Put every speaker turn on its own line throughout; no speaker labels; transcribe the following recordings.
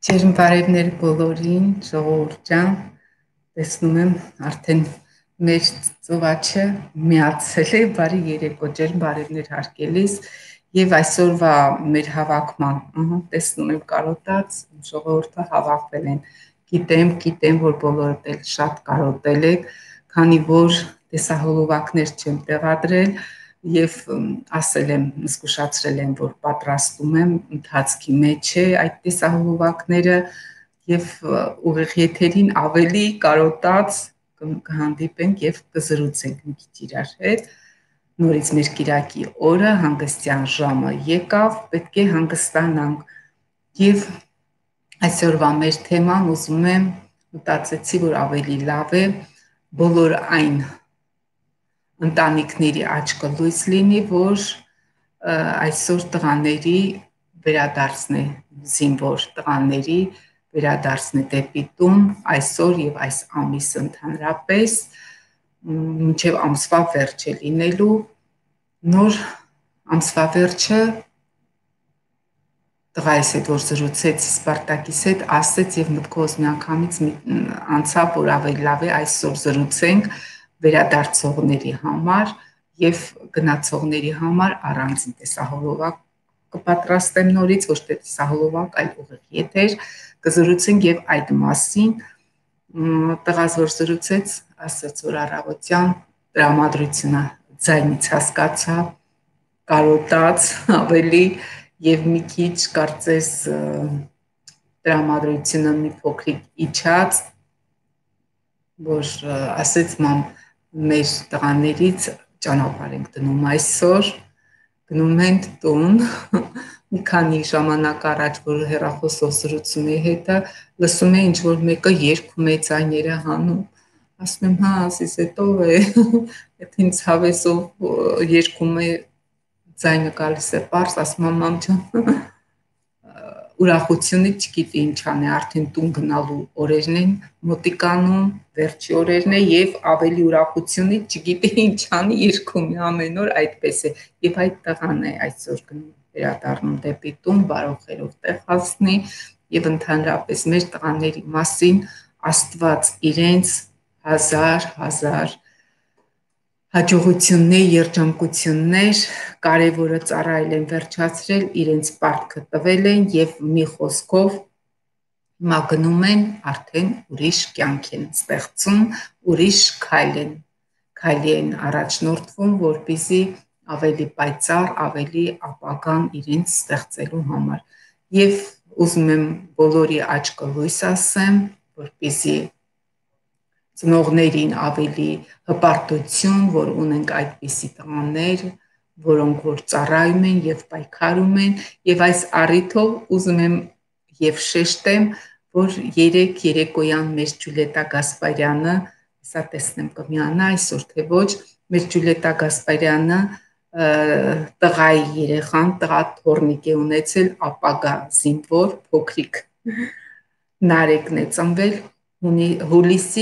Ջերմ բարևներ բոլորին, ժողովուրդ ջան, տեսնում եմ արդեն մեր ծովածը միացել է, բարի երեկո, ջերմ բարևներ հարգելիս եւ այսօրվա մեր հավաքման, տեսնում եմ կարոտած ժողովուրդը հավաքվել են։ Գիտեմ, որ բոլորդ էլ շատ կարոտել եք, քանի որ տեսահոլովակներ չեմ տեղադրել եւ ասել եմ, զգուշացրել եմ, որ պատրաստում եմ ընթացքի մեջ է այդ տեսահոլովակները եւ ուղիղ եթերին ավելի կարոտած կհանդիպենք եւ կզրուցենք մի քիչ իրար հետ։ Նորից մեր Կիրակի օրը հանգստյան ժամը եկավ, պետք է հանգստանանք եւ այսօրվա մեր թեման ուզում եմ մտածեցի, որ ավելի լավ է բոլոր այն ընտանիքների աչքը լույս լինի, որ այսօր տղաների վերադարձն է, զինվոր տղաների վերադարձն է դեպի տուն այսօր եւ այս ամիսը ընդհանրապես մինչեւ ամսվա վերջ է լինելու նոր ամսվա վերջը տղայիս հետ որ զրուցեցի Սպարտակիս հետ ասեց եւ մտքոս միանգամից անցավ որ ավելի լավ է այսօր զրուցենք վերադարձողների համար եւ գնացողների համար առանձին տեսահոլովակ կպատրաստեմ նորից ոչ թե տեսահոլովակ այլ ուղիղ եթեր կզրուցենք եւ այդ մասին տղաս որ զրուցեց ասաց որ առավոտյան տրամադրությունը ձայնից հասկացա կարոտած ավելի եւ մի քիչ կարծես տրամադրությունը մի փոքրիկ իջած որ ասեց մամ մեր տղաներից ճանապարհ ենք դնում այսօր գնում են տուն մի քանի ժամանակ առաջ որ հեռախոսով զրուցում էի հետը լսում էի ինչ որ մեկը երգում է ձայները հանում ասում եմ հա ասես հետո է այդ ինձ հավեսով երգում է ձայնը գալիս է པարս ասում եմ մամ ջան ուրախությունից չգիտի ինչ անի արդեն տուն գնալու օրերն են մոտիկանում վերջի օրերն է եւ ավելի ուրախությունից չգիտի ինչ անի երգում է ամեն օր այդպես է եւ այդ տղան է այսօր գնում վերադառնում դեպի տուն բարոխերով տեղ հասնի եւ ընդհանրապես մեր տղաների մասին Աստված իրենց հազար հաջողություններ, երջանկություններ, կարևորը ծառայել են վերջացրել, իրենց պարտքը տվել են եւ մի խոսքով հիմա գնում են արդեն ուրիշ կյանք են ստեղծում, ուրիշ քայլի են առաջնորդվում, որպեսզի ավելի պայծառ, ավելի ապագան իրենց ստեղծելու համար։ Եվ ուզում եմ բոլորի աչքը լույս ասեմ, որպեսզի ծնողներին ավելի հպարտություն, որ ունենք այդպիսի տղաներ, որոնք որ ծառայում են եւ պայքարում են եւ այս առիթով ուզում եմ եւ շեշտեմ, որ երեկոյան մեր Ջուլիետա Գասպարյանը, հեսա տեսնեմ կմիանա այսօր թե ոչ, մեր Ջուլիետա Գասպարյանը տղայի երեխան, տղա թորնիկ է ունեցել ապագա զինվոր, փոքրիկ Նարեկն է ծնվել հուլիսի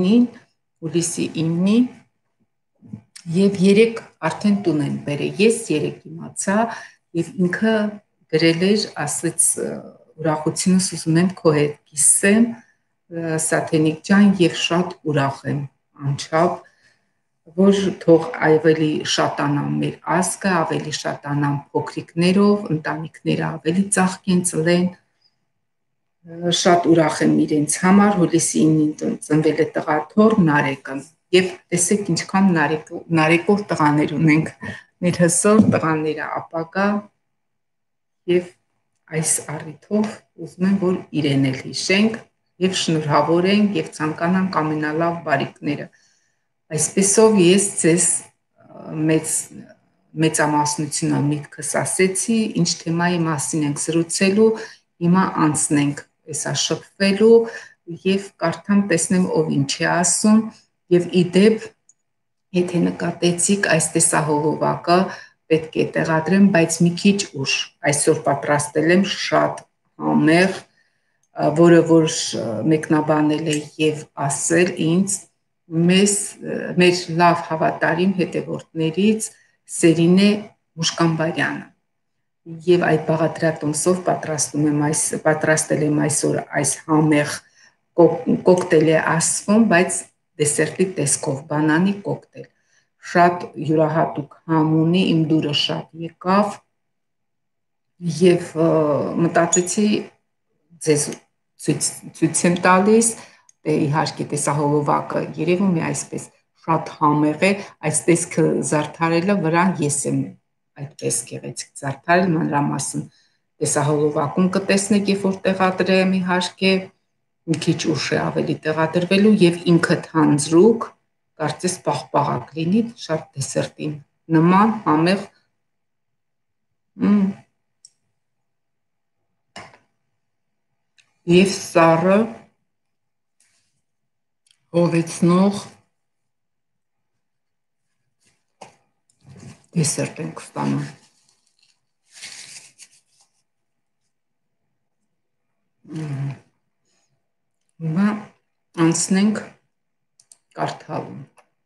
9-ին եւ 3 արդեն տուն են բերել։ Ես 3 իմացա եւ ինքը գրել էր, ասեց ուրախությունս ուզում եմ քո հետ կիսեմ, Սաթենիկ ջան եւ շատ ուրախ եմ անչափ, որ թող ավելի շատանան մեր ազգը, ավելի շատանան փոքրիկներով, ընտանիքները ավելի ծաղկեն, ծլեն շատ ուրախ եմ իրենց համար, հուլիսի 9-ին ծնվել է տղա թոր Նարեկը եւ տեսեք ինչքան նարեկով տղաներ ունենք մեր հսոր տղաները ապագա եւ այս առիթով ուզում եմ որ իրեն էլ հիշենք եւ շնորհավորենք եւ ցանկանանք ամենալավ բարիքները այսպեսով ես ձեզ մեծամասնությունը միտքս ասեցի ինչ թեմայի մասին ենք զրուցելու հիմա անցնենք Էսա շփվելու եւ կարդամ տեսնեմ ով ինչ է ասում եւ իդեպ եթե նկատեցիք այս տեսահոլովակը պետք է տեղադրեմ բայց մի քիչ ուշ այսօր պատրաստել եմ շատ համեղ որը որ մեկնաբանել է եւ ասել ինձ մեր լավ հավատարիմ հետևորդներից Սերինե Մուշկամբարյանը եւ այդ բաղադրատոմսով պատրաստել եմ այսօր այս համեղ կոկտեյլ է ասվում, բայց դեսերտի տեսքով բանանի կոկտեյլ։ Շատ յուրահատուկ համ ունի, իմ դուրը շատ եկավ եւ մտածեցի ձեզ ցույց եմ տալիս, իհարկե տեսահոլովակը երևում է այսպես շատ համեղ է, այս տեսքը զարդարելը վրան ես եմ այդպես գեղեցիկ զարդարել մանրամասն տեսահոլովակում կտեսնեք, երբ որ տեղադրեմ իհարկե մի քիչ ուշ է ավելի տեղադրվելու եւ ինքը թանձրուկ, կարծես պաղպաղակ լինի, շատ դեսերտին նման համեղ եւ սառը հովեցնող դեսերտ ենք ստանում։ Հիմա անցնենք կարդալուն։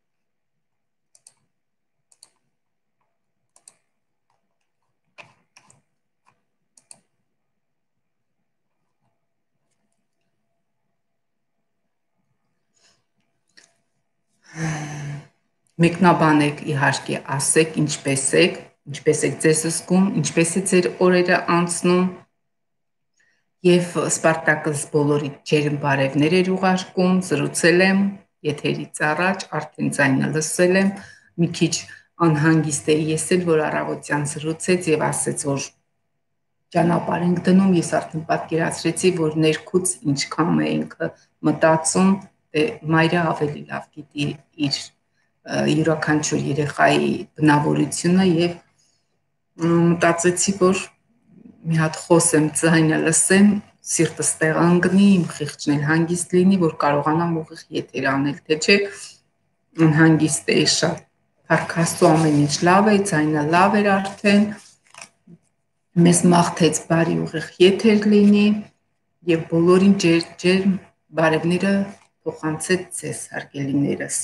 Մեկնաբանեք իհարկե, ասեք ինչպես եք ձեզ զգում, ինչպես է ձեր օրերը անցնում եւ Սպարտակս բոլորի ջերմ բարևներ էր ուղարկում, զրուցել եմ եթերից առաջ, արդեն ձայնը լսել եմ, մի քիչ անհանգիստ էի ես էլ, որ առավոտյան զրուցեց եւ ասեց, որ ճանապարհ ենք դնում, ես արդեն պատկերացրեցի, որ ներքուց ինչքան է ինքը մտածում, մայրը ավելի լավ գիտի իր յուրաքանչյուր երեխայի բնավորությունը եւ մտածեցի, որ մի հատ խոսեմ, ձայնը լսեմ, սիրտս տեղ անգնի, իմ խիղճն էլ հանգիստ լինի, որ կարողանամ ուղիղ եթեր անել, թե չէ անհանգիստ էի շատ։ Փառք Աստծո, ամեն ինչ լավ է, ձայնը լավ էր արդեն, մեզ մաղթեց բարի ուղիղ եթեր լինի եւ բոլորին ջերմ բարևները փոխանցեց ձեզ, հարգելիներս։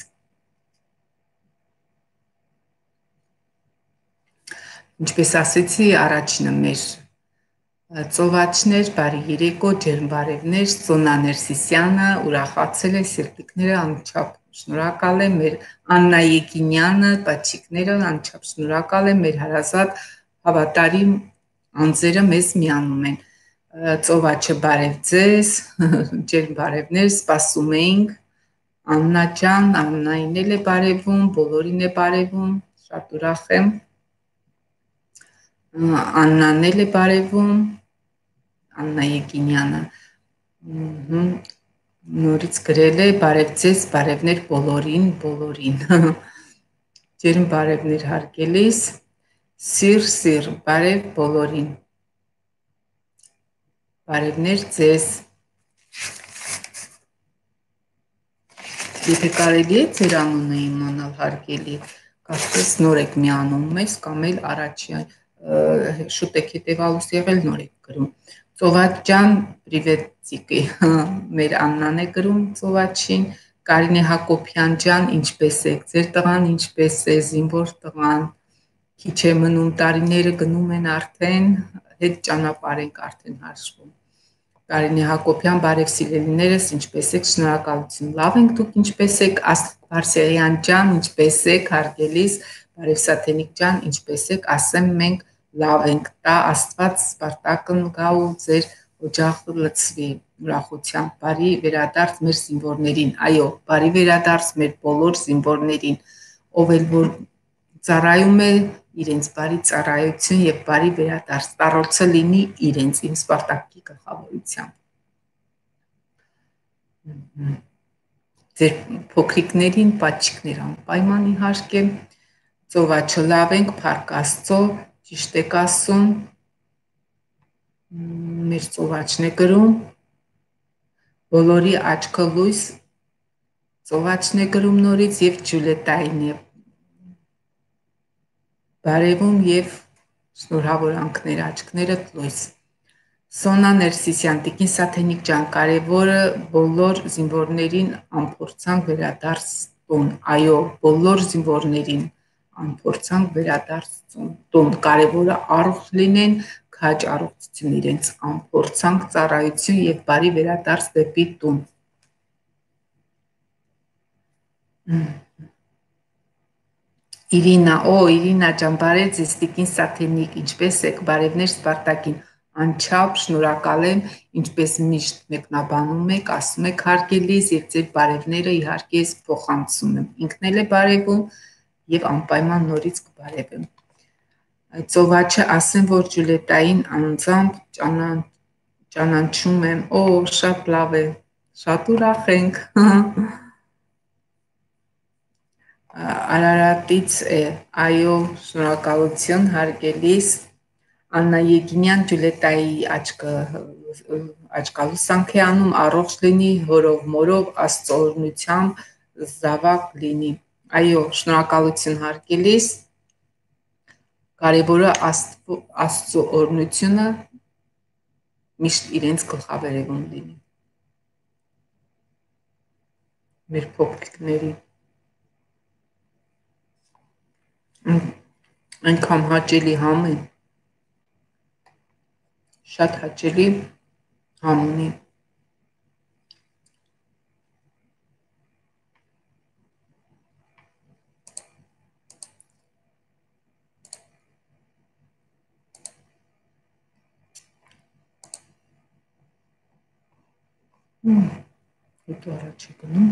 Ինչպես ասեցի, առաջինը մեր ծովածներ, բարի երեկո, ջերմ բարևներ, Սոնա Ներսիսյանը ուրախացել է, սիրտիկները անչափ շնորհակալ եմ, մեր Աննա Եկինյանը, պաչիկները անչափ շնորհակալ եմ, մեր հարազատ հավատարիմ անձերը մեզ միանում են։ Ծովածը բարև ձեզ, ջերմ բարևներ, սպասում էինք, Աննա ջան, Աննային էլ է բարևում, բոլորին է բարևում, շատ ուրախ եմ։ Աննան էլ է բարևում, Աննա Եկինյանը նորից գրել է բարև ձեզ, բարևներ բոլորին, ջերմ բարևներ հարգելիս, սիր, բարև բոլորին, բարևներ ձեզ, եթե կարելի է ձեր անունը իմանալ հարգելի, կարծես նոր եք միանում մեզ կամ էլ առաջի շուտ եք հետևալուց եղել նոր եք գրում։ Ծովաց ջան, պրիվետիկի, մեր Աննան է գրում Ծովաչին, Կարինե Հակոբյան ջան, ինչպես եք, ձեր տղան ինչպես է, զինվոր տղան, քիչ է մնում տարիները գնում են արդեն, հետ ճանապարհ ենք արդեն հաշվում։ Կարինե Հակոբյան, բարև սիրելիներս, ինչպես եք, շնորհակալություն, լավ ենք, դուք ինչպես եք, Բարսեղյան ջան, ինչպես եք, հարգելիս, բարև Սաթենիկ ջան, ինչպես եք, ասեմ մենք լավ ենք, տա Աստված Սպարտակն գա ու ձեր օջախը լցվի ուրախությամբ, բարի վերադարձ մեր զինվորներին, այո, բարի վերադարձ մեր բոլոր զինվորներին, ով էլ որ ծառայում է իրենց բարի ծառայություն եւ բարի վերադարձ տարոցը լինի իրենց իմ Սպարտակի գլխավորությամբ։ Ձեր փոքրիկներին պաչիկներ անպայման իհարկե, ծովածը լավ ենք, փառք Աստծո, ճիշտ եք ասում, մեր ծովածն է գրում, բոլորի աչքը լույս, ծովածն է գրում նորից եւ Ջուլետային է բարևում եւ շնորհավորանքներ աչքները լույս։ Սոնա Ներսիսյան, Տիկին Սաթենիկ ջան, կարևորը բոլոր զինվորներին անփորձանք վերադարձ տուն, այո, բոլոր զինվորներին անփորձանք վերադարձ տուն, կարևորը առողջ լինեն, քաջ առողջություն իրենց անփորձանք ծառայություն եւ բարի վերադարձ դեպի տուն։ Իրինա ջան, բարև ձեզ, տիկին Սաթենիկ, ինչպես եք, բարևներ Սպարտակին, անչափ շնորհակալ եմ, ինչպես միշտ մեկնաբանում եք, ասում եք հարգելիս եւ ձեր բարևները իհարկե ես փոխանցում եմ, ինքն էլ է բարևում եւ անպայման նորից կբարևեմ։ Ծովաչը ասեմ, որ Ջուլիետային անձամբ ճանաչում եմ, շատ լավ է, շատ ուրախ ենք։ Արարատից է, այո, շնորհակալություն հարգելիս, Աննա Եգինյան Ջուլիետայի աչքալուսանք է անում, առողջ լինի, հորով մորով, Աստծո օրհնությամբ զավակ լինի, այո, շնորհակալություն հարգելիս, կարևորը Աստծո օրհնությունը միշտ իրենց գլխավերևում լինի, մեր փոքրիկների, այնքան հաճելի համ է, շատ հաճելի համ ունի։ Հետո առաջ է գնում,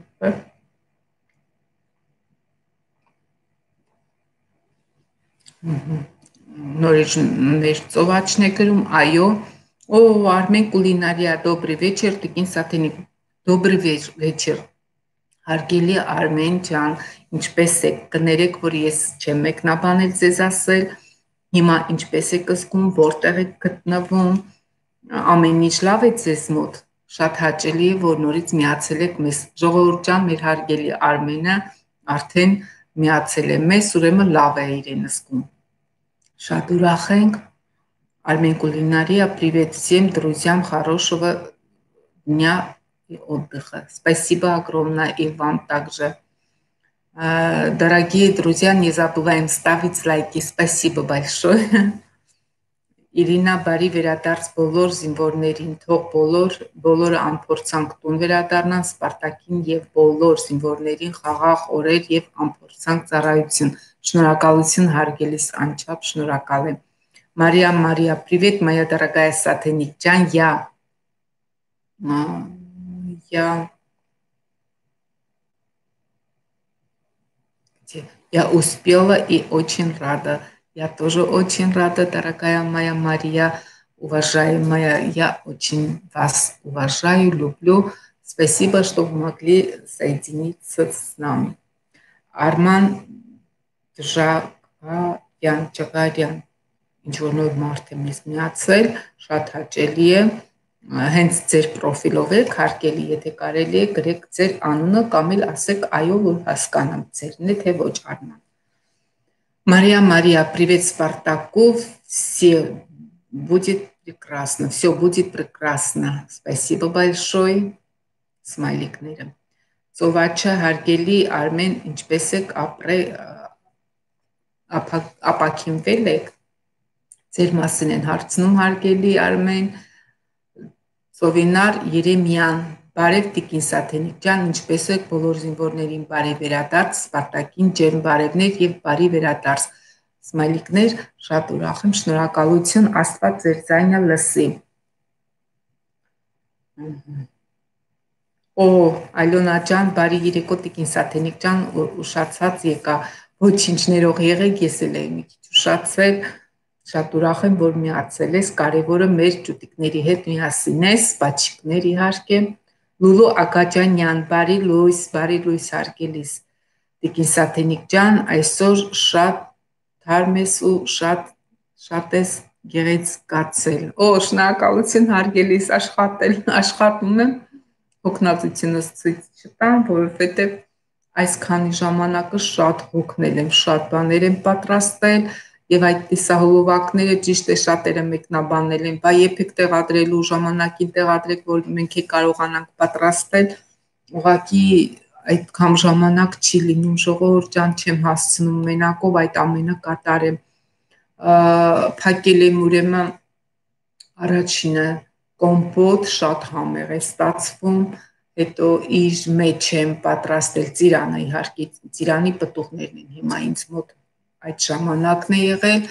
նորից ծովաչն է գրում, այո, Արմեն Կուլինարիա, добрый вечер, տիկին Սաթենիկ, добрый вечер, հարգելի Արմեն ջան, ինչպես եք, կներեք, որ ես չեմ մեկնաբանել ձեզ ասել, հիմա ինչպես եք զգում, որտեղ եք գտնվում, ամեն ինչ լավ է ձեզ մոտ, շատ հաճելի է, որ նորից միացել եք մեզ, ժողովուրդ ջան, մեր հարգելի Արմենը արդեն միացել է մեզ, ուրեմն լավ է իրեն զգում։ Շատ ուրախ ենք, Армен Кулинария, привет всем друзьям, хорошего дня и отдыха. Спасибо огромное и вам также. Дорогие друзья, не забываем ставить лайки. Спасибо большое. Իրինա, բարի վերադարձ բոլոր զինվորներին, թող բոլորը անփորձանք տուն վերադառնան Սպարտակին եւ բոլոր զինվորներին խաղաղ օրեր եւ անփորձանք ծառայություն։ Շնորհակալություն հարգելիս, անչափ շնորհակալ եմ։ Мария, привет, моя дорогая Сатеник Джан, я успела и очень рада. Я тоже очень рада, дорогая моя Мария, уважаемая. Я очень вас уважаю, люблю. Спасибо, что вы могли соединиться с нами. Арман Джагарян. Ինչ-որ նոր մարդ եմ ես միացել, շատ հաճելի է, հենց ձեր պրոֆիլով եք, հարկելի, եթե կարելի է, գրեք ձեր անունը կամ էլ ասեք այո, որ հասկանամ ձերն է, թե ոչ Արման։ Мария, привет Спартаку, все будет прекрасно, спасибо большое, смайликները։ Ծովաչը հարգելի Արմեն, ինչպես եք ապակինվել եք, ձեր մասին են հարցնում հարգելի Արմեն, Ծովինար Երեմյան, բարև տիկին Սաթենիկ ջան, ինչպես եք բոլոր զինվորներին բարի վերադարձ, Սպարտակին ջերմ բարևներ եւ բարի վերադարձ, սմայլիկներ, շատ ուրախ եմ, շնորհակալություն, Աստված ձեր ձայնը լսի։ Ալյոնա ջան, բարի երեկո տիկին Սաթենիկ ջան, ուշացած եկա, ոչինչ ներող եղեք, ես էլ եմ մի քիչ ուշացել, շատ ուրախ եմ, որ միացել ես, կարևորը մեր ճուտիկների հետ միասին ես, բաչիկներ իհարկե, Լուլու Ակաջանյան, բարի լույս հարգելիս, տիկին Սաթենիկ ջան, այսօր շատ թարմ ես ու շատ ես գեղեցկացել, շնորհակալություն հարգելիս, աշխատում եմ, հոգնածությունս ցույց չտամ, որովհետև այսքանի ժամանակը շատ հոգնել եմ, շատ բաներ եմ պատրաստել եւ այդ տեսահոլովակները ճիշտ է շատերը մեկնաբանել են, բայ եփեք տեղադրելու ժամանակին տեղադրեք, որ մենք կարողանանք պատրաստել, ուղղակի այդքան ժամանակ չի լինում, ժողովուրդ ջան, չեմ հասցնում մենակով այդ ամենը կատարեմ։ Փակել եմ ուրեմն առաջինը կոմպոտ, շատ համեղ է ստացվում, հետո իր մեջ եմ պատրաստել ծիրանը, իհարկե ծիրանի պտուղներն են հիմա ինձ մոտ այդ ժամանակն է եղել,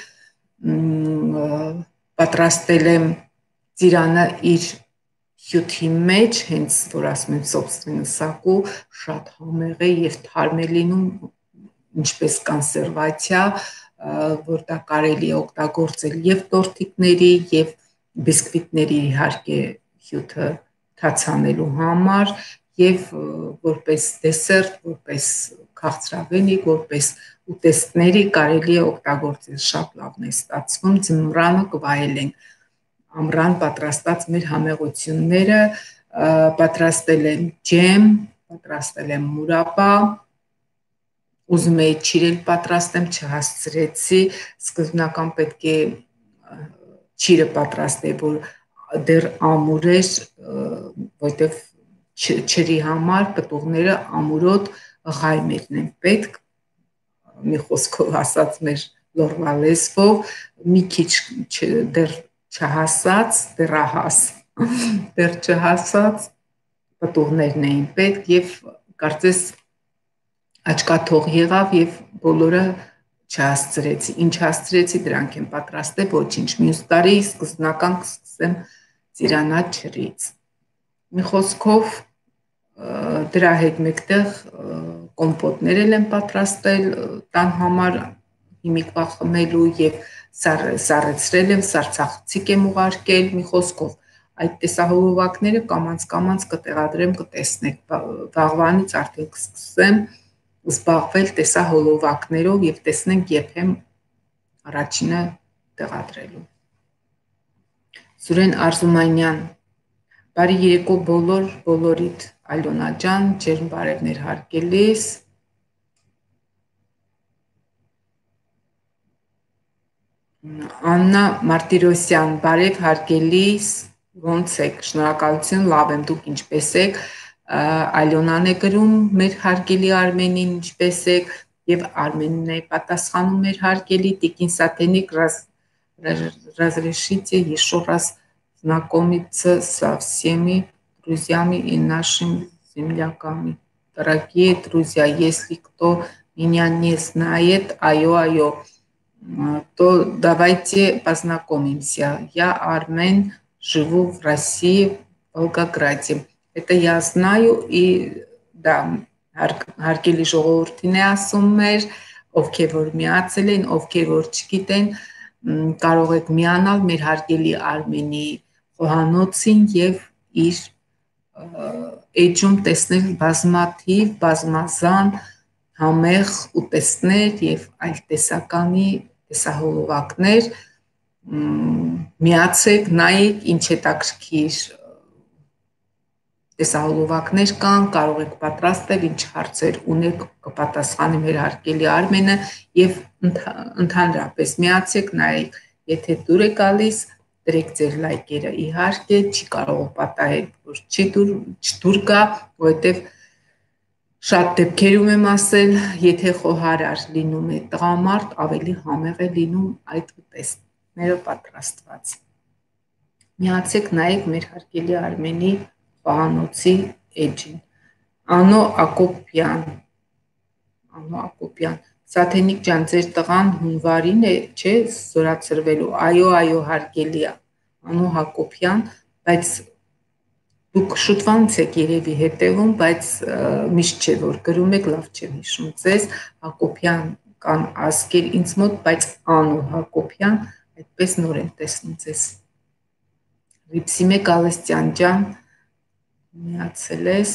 պատրաստել եմ ծիրանը իր հյութի մեջ, հենց որ ասում եմ собственно սակու, շատ համեղ է եւ թարմ է լինում, ինչպես կոնսերվացիա, որ դա կարելի է օգտագործել եւ տորտիկների եւ բիսկվիտների իհարկե հյութը թացանելու համար եւ որպես դեսերտ, որպես քաղցրավենիք, որպես ուտեստների կարելի է օգտագործել, շատ լավն է ստացվում, ձմռանը կվայելենք ամռան պատրաստած մեր համեղությունները, պատրաստել եմ ջեմ, պատրաստել եմ մուրաբա, ուզում էի չիրել պատրաստեմ, չհասցրեցի, սկզբնական պետք է չիրը պատրաստել, որ դեռ ամուր էր, որտեղ չրի համար պտուղները ամուրոտ ղայմերն են պետք, մի խոսքով ասած մեր լորվա լեզվով, մի քիչ դեռ չհասած, դեռահաս, դեռ չհասած պտուղներն էին պետք եւ կարծես աչքաթող եղավ եւ բոլորը չհասցրեցի, ինչ հասցրեցի դրանք եմ պատրաստել, ոչինչ, մյուս տարի սկզբնական կսկսեմ ծիրանաց ջրից։ Մի խոսքով դրա հետ մեկտեղ կոմպոտներ եմ պատրաստել տան համար հիմիկվա խմելու եւ սառեցրել եմ, սառցախցիկ եմ ուղարկել, մի խոսքով այդ տեսահոլովակները կամանց կտեղադրեմ, կտեսնեք, վաղվանից արդեն կսկսեմ զբաղվել տեսահոլովակներով եւ տեսնենք երբ եմ առաջինը տեղադրելու։ Սուրեն Արզումանյան, բարի երեկո բոլորիդ, Ալոնա ջան, ջերմ բարևներ հարգելիս։ Աննա Մարտիրոսյան, բարև հարգելիս, ոնց եք, շնորհակալություն, լավ եմ, դուք ինչպես եք, Ալոնան է գրում մեր հարգելի Արմենին, ինչպես եք, եւ Արմենն է պատասխանում մեր հարգելի Տիկին Սատենիկ, разрешите еще раз знакомиться со всеми друзьями и нашими земляками. Дорогие друзья, если кто меня не знает, айо, то давайте познакомимся. Я Армен, живу в России, в Волгограде. Это я знаю, и да, հարգելի ժողովրդին է ասում մեր, ովքեր որ միացել են, ովքեր որ չգիտեն, կարող եք միանալ մեր հարգելի Արմենի խոհանոցին եւ իր էջում տեսնել բազմաթիվ, բազմազան համեղ ուտեստներ եւ այլ տեսականի տեսահոլովակներ, միացեք, նայեք, ինչ հետաքրքիր տեսահոլովակներ կան, կարող եք պատրաստել, ինչ հարցեր ունեք, կպատասխանի մեր հարգելի Արմենը եւ ընդհանրապես միացեք, նայեք, եթե դուր է գալիս, դրեք ձեր լայքերը, իհարկե, չի կարող պատահել, որ չդուր գա, որովհետեւ շատ դեպքերում եմ ասել, եթե խոհարար լինում է տղամարդ, ավելի համեղ է լինում այդ ուտեստները պատրաստված։ Միացեք, նայեք մեր հարգելի Արմենի խոհանոցի էջին։ Անո Ակոպյան, Սաթենիկ ջան, ձեր տղան հունվարին է, չէ, զորացրվելու։ Այո, հարգելի Անո Հակոբյան, բայց դուք շուտվանց եք երևի հետևում, բայց միշտ չէ, որ գրում եք, լավ չեմ հիշում ձեզ, Հակոբյան կան ազգեր ինձ մոտ, բայց Անո Հակոբյան, այդպես նոր եմ տեսնում ձեզ։ Ռիփսիմե Գալստյան ջան, միացել ես։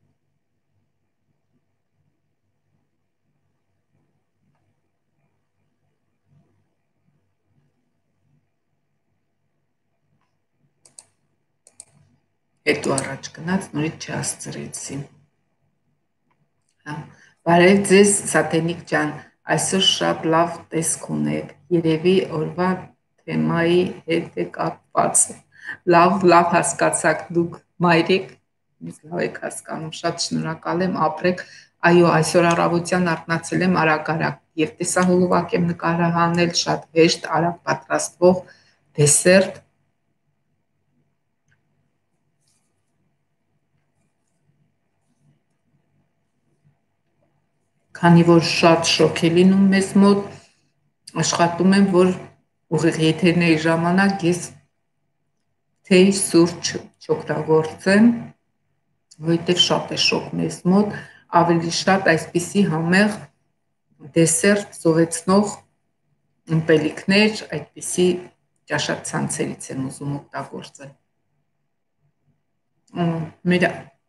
Հետո առաջ գնաց, նորից չհասցրեցի։ Բարև ձեզ, Սաթենիկ ջան, այսօր շատ լավ տեսք ունեք, երևի օրվա թեմայի հետ է կապված։ Լավ հասկացաք դուք, մայրիկ, ինձ լավ եք հասկանում, շատ շնորհակալ եմ, ապրեք։ Այո, այսօր առավոտյան արթնացել եմ արագ-արագ եւ տեսահոլովակ եմ նկարահանել, շատ հեշտ, արագ պատրաստվող դեսերտ։ Քանի որ շատ շոգ է լինում մեզ մոտ, աշխատում եմ, որ ուղիղ եթերների ժամանակ ես թեյ սուրճ չօգտագործեմ, որովհետև շատ է շոգ մեզ մոտ, ավելի շատ այսպիսի համեղ դեսերտ զովեցնող ըմպելիքներ, այդպիսի ճաշացանցերից եմ ուզում օգտագործել։ Մեր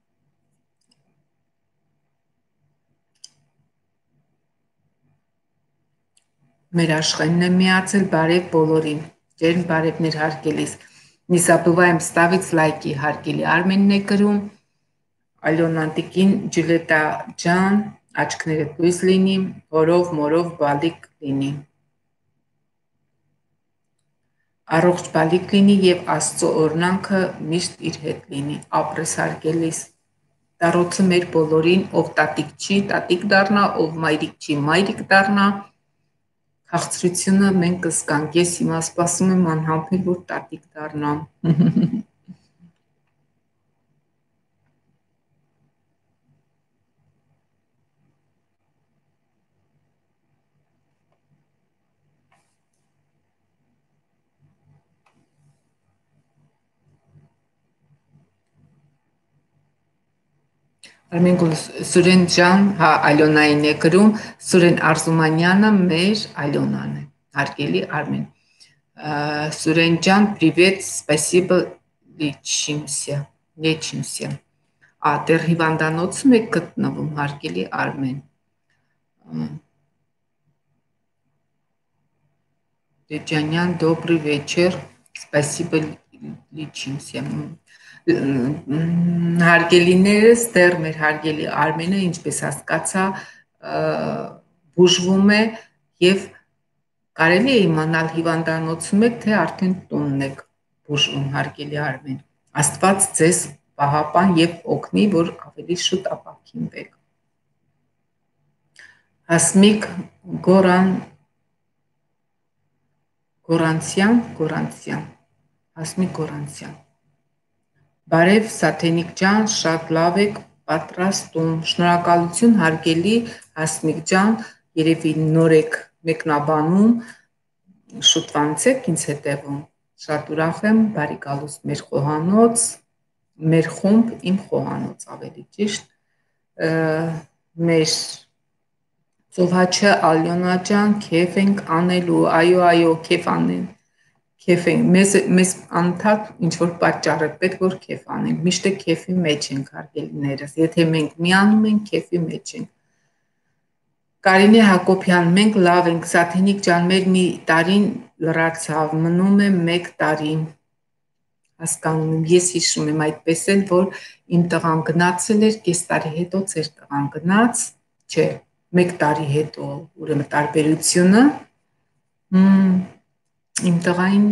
Մեր աշխենն եմ միացել, բարև բոլորին, ջերմ բարևներ հարգելիս։ Не забываем ставить лайки, հարգելի Արմենն է գրում, Ալյոնան Տիկին, Ջուլետա ջան, աչքներդ լույս լինի, որով մորով բալիկ լինի։ Առողջ բալիկ լինի եւ Աստծո օրհնանքը միշտ իր հետ լինի, ապրես հարգելիս։ Տարոցը մեր բոլորին, ով տատիկ չի, տատիկ դառնա, ով մայրիկ չի, մայրիկ դառնա, քաղցրությունը մենք կզգանք, ես հիմա սպասում եմ անհամբեր, որ տատիկ դառնամ։ Արմեն Սուրեն ջան, հա, Ալյոնային է գրում, Սուրեն Արզումանյանը մեր Ալյոնան է, հարգելի Արմեն։ Սուրեն ջան, привет, спасибо, лечимся, лечимся։ Դեռ հիվանդանոցում եք գտնվում, հարգելի Արմեն։ Դեջանյան, добрый вечер, спасибо, лечимся։ Հարգելիներս, դեռ մեր հարգելի Արմենը, ինչպես հասկացա, բուժվում է եւ կարելի է իմանալ հիվանդանոցում եք, թե արդեն տունն եք բուժվում, հարգելի Արմեն։ Աստված ձեզ պահապան եւ օգնի, որ ավելի շուտ ապաքինվեք։ Հասմիկ Գորանցյան, Հասմիկ Գորանցյան։ Բարև Սաթենիկ ջան, շատ լավ եք պատրաստում։ Շնորհակալություն հարգելի Հասմիկ ջան, երևի նոր եք մեկնաբանում, շուտվանցեք ինձ հետևում։ Շատ ուրախ եմ, բարի գալուստ մեր խոհանոց, մեր խումբ, իմ խոհանոց ավելի ճիշտ։ Մեր ծովաչը Ալյոնա ջան, քեֆ ենք անելու, այո, քեֆ անեն։ Քեֆ ենք, մեզ անդադ ինչ-որ պատճառ է պետք, որ քեֆ անենք, միշտ է քեֆի մեջ ենք, հարգելիներս, եթե մենք միանում ենք, քեֆի մեջ ենք։ Կարինե Հակոբյան, մենք լավ ենք, Սաթենիկ ջան, մեր մի տարին լրացավ, մնում է 1 տարի, հասկանում եմ, ես հիշում եմ այդպես էլ, որ իմ տղան գնացել էր, կես տարի հետո ձեր տղան գնաց, չէ, 1 տարի հետո, ուրեմն տարբերությունը, իմ տղային,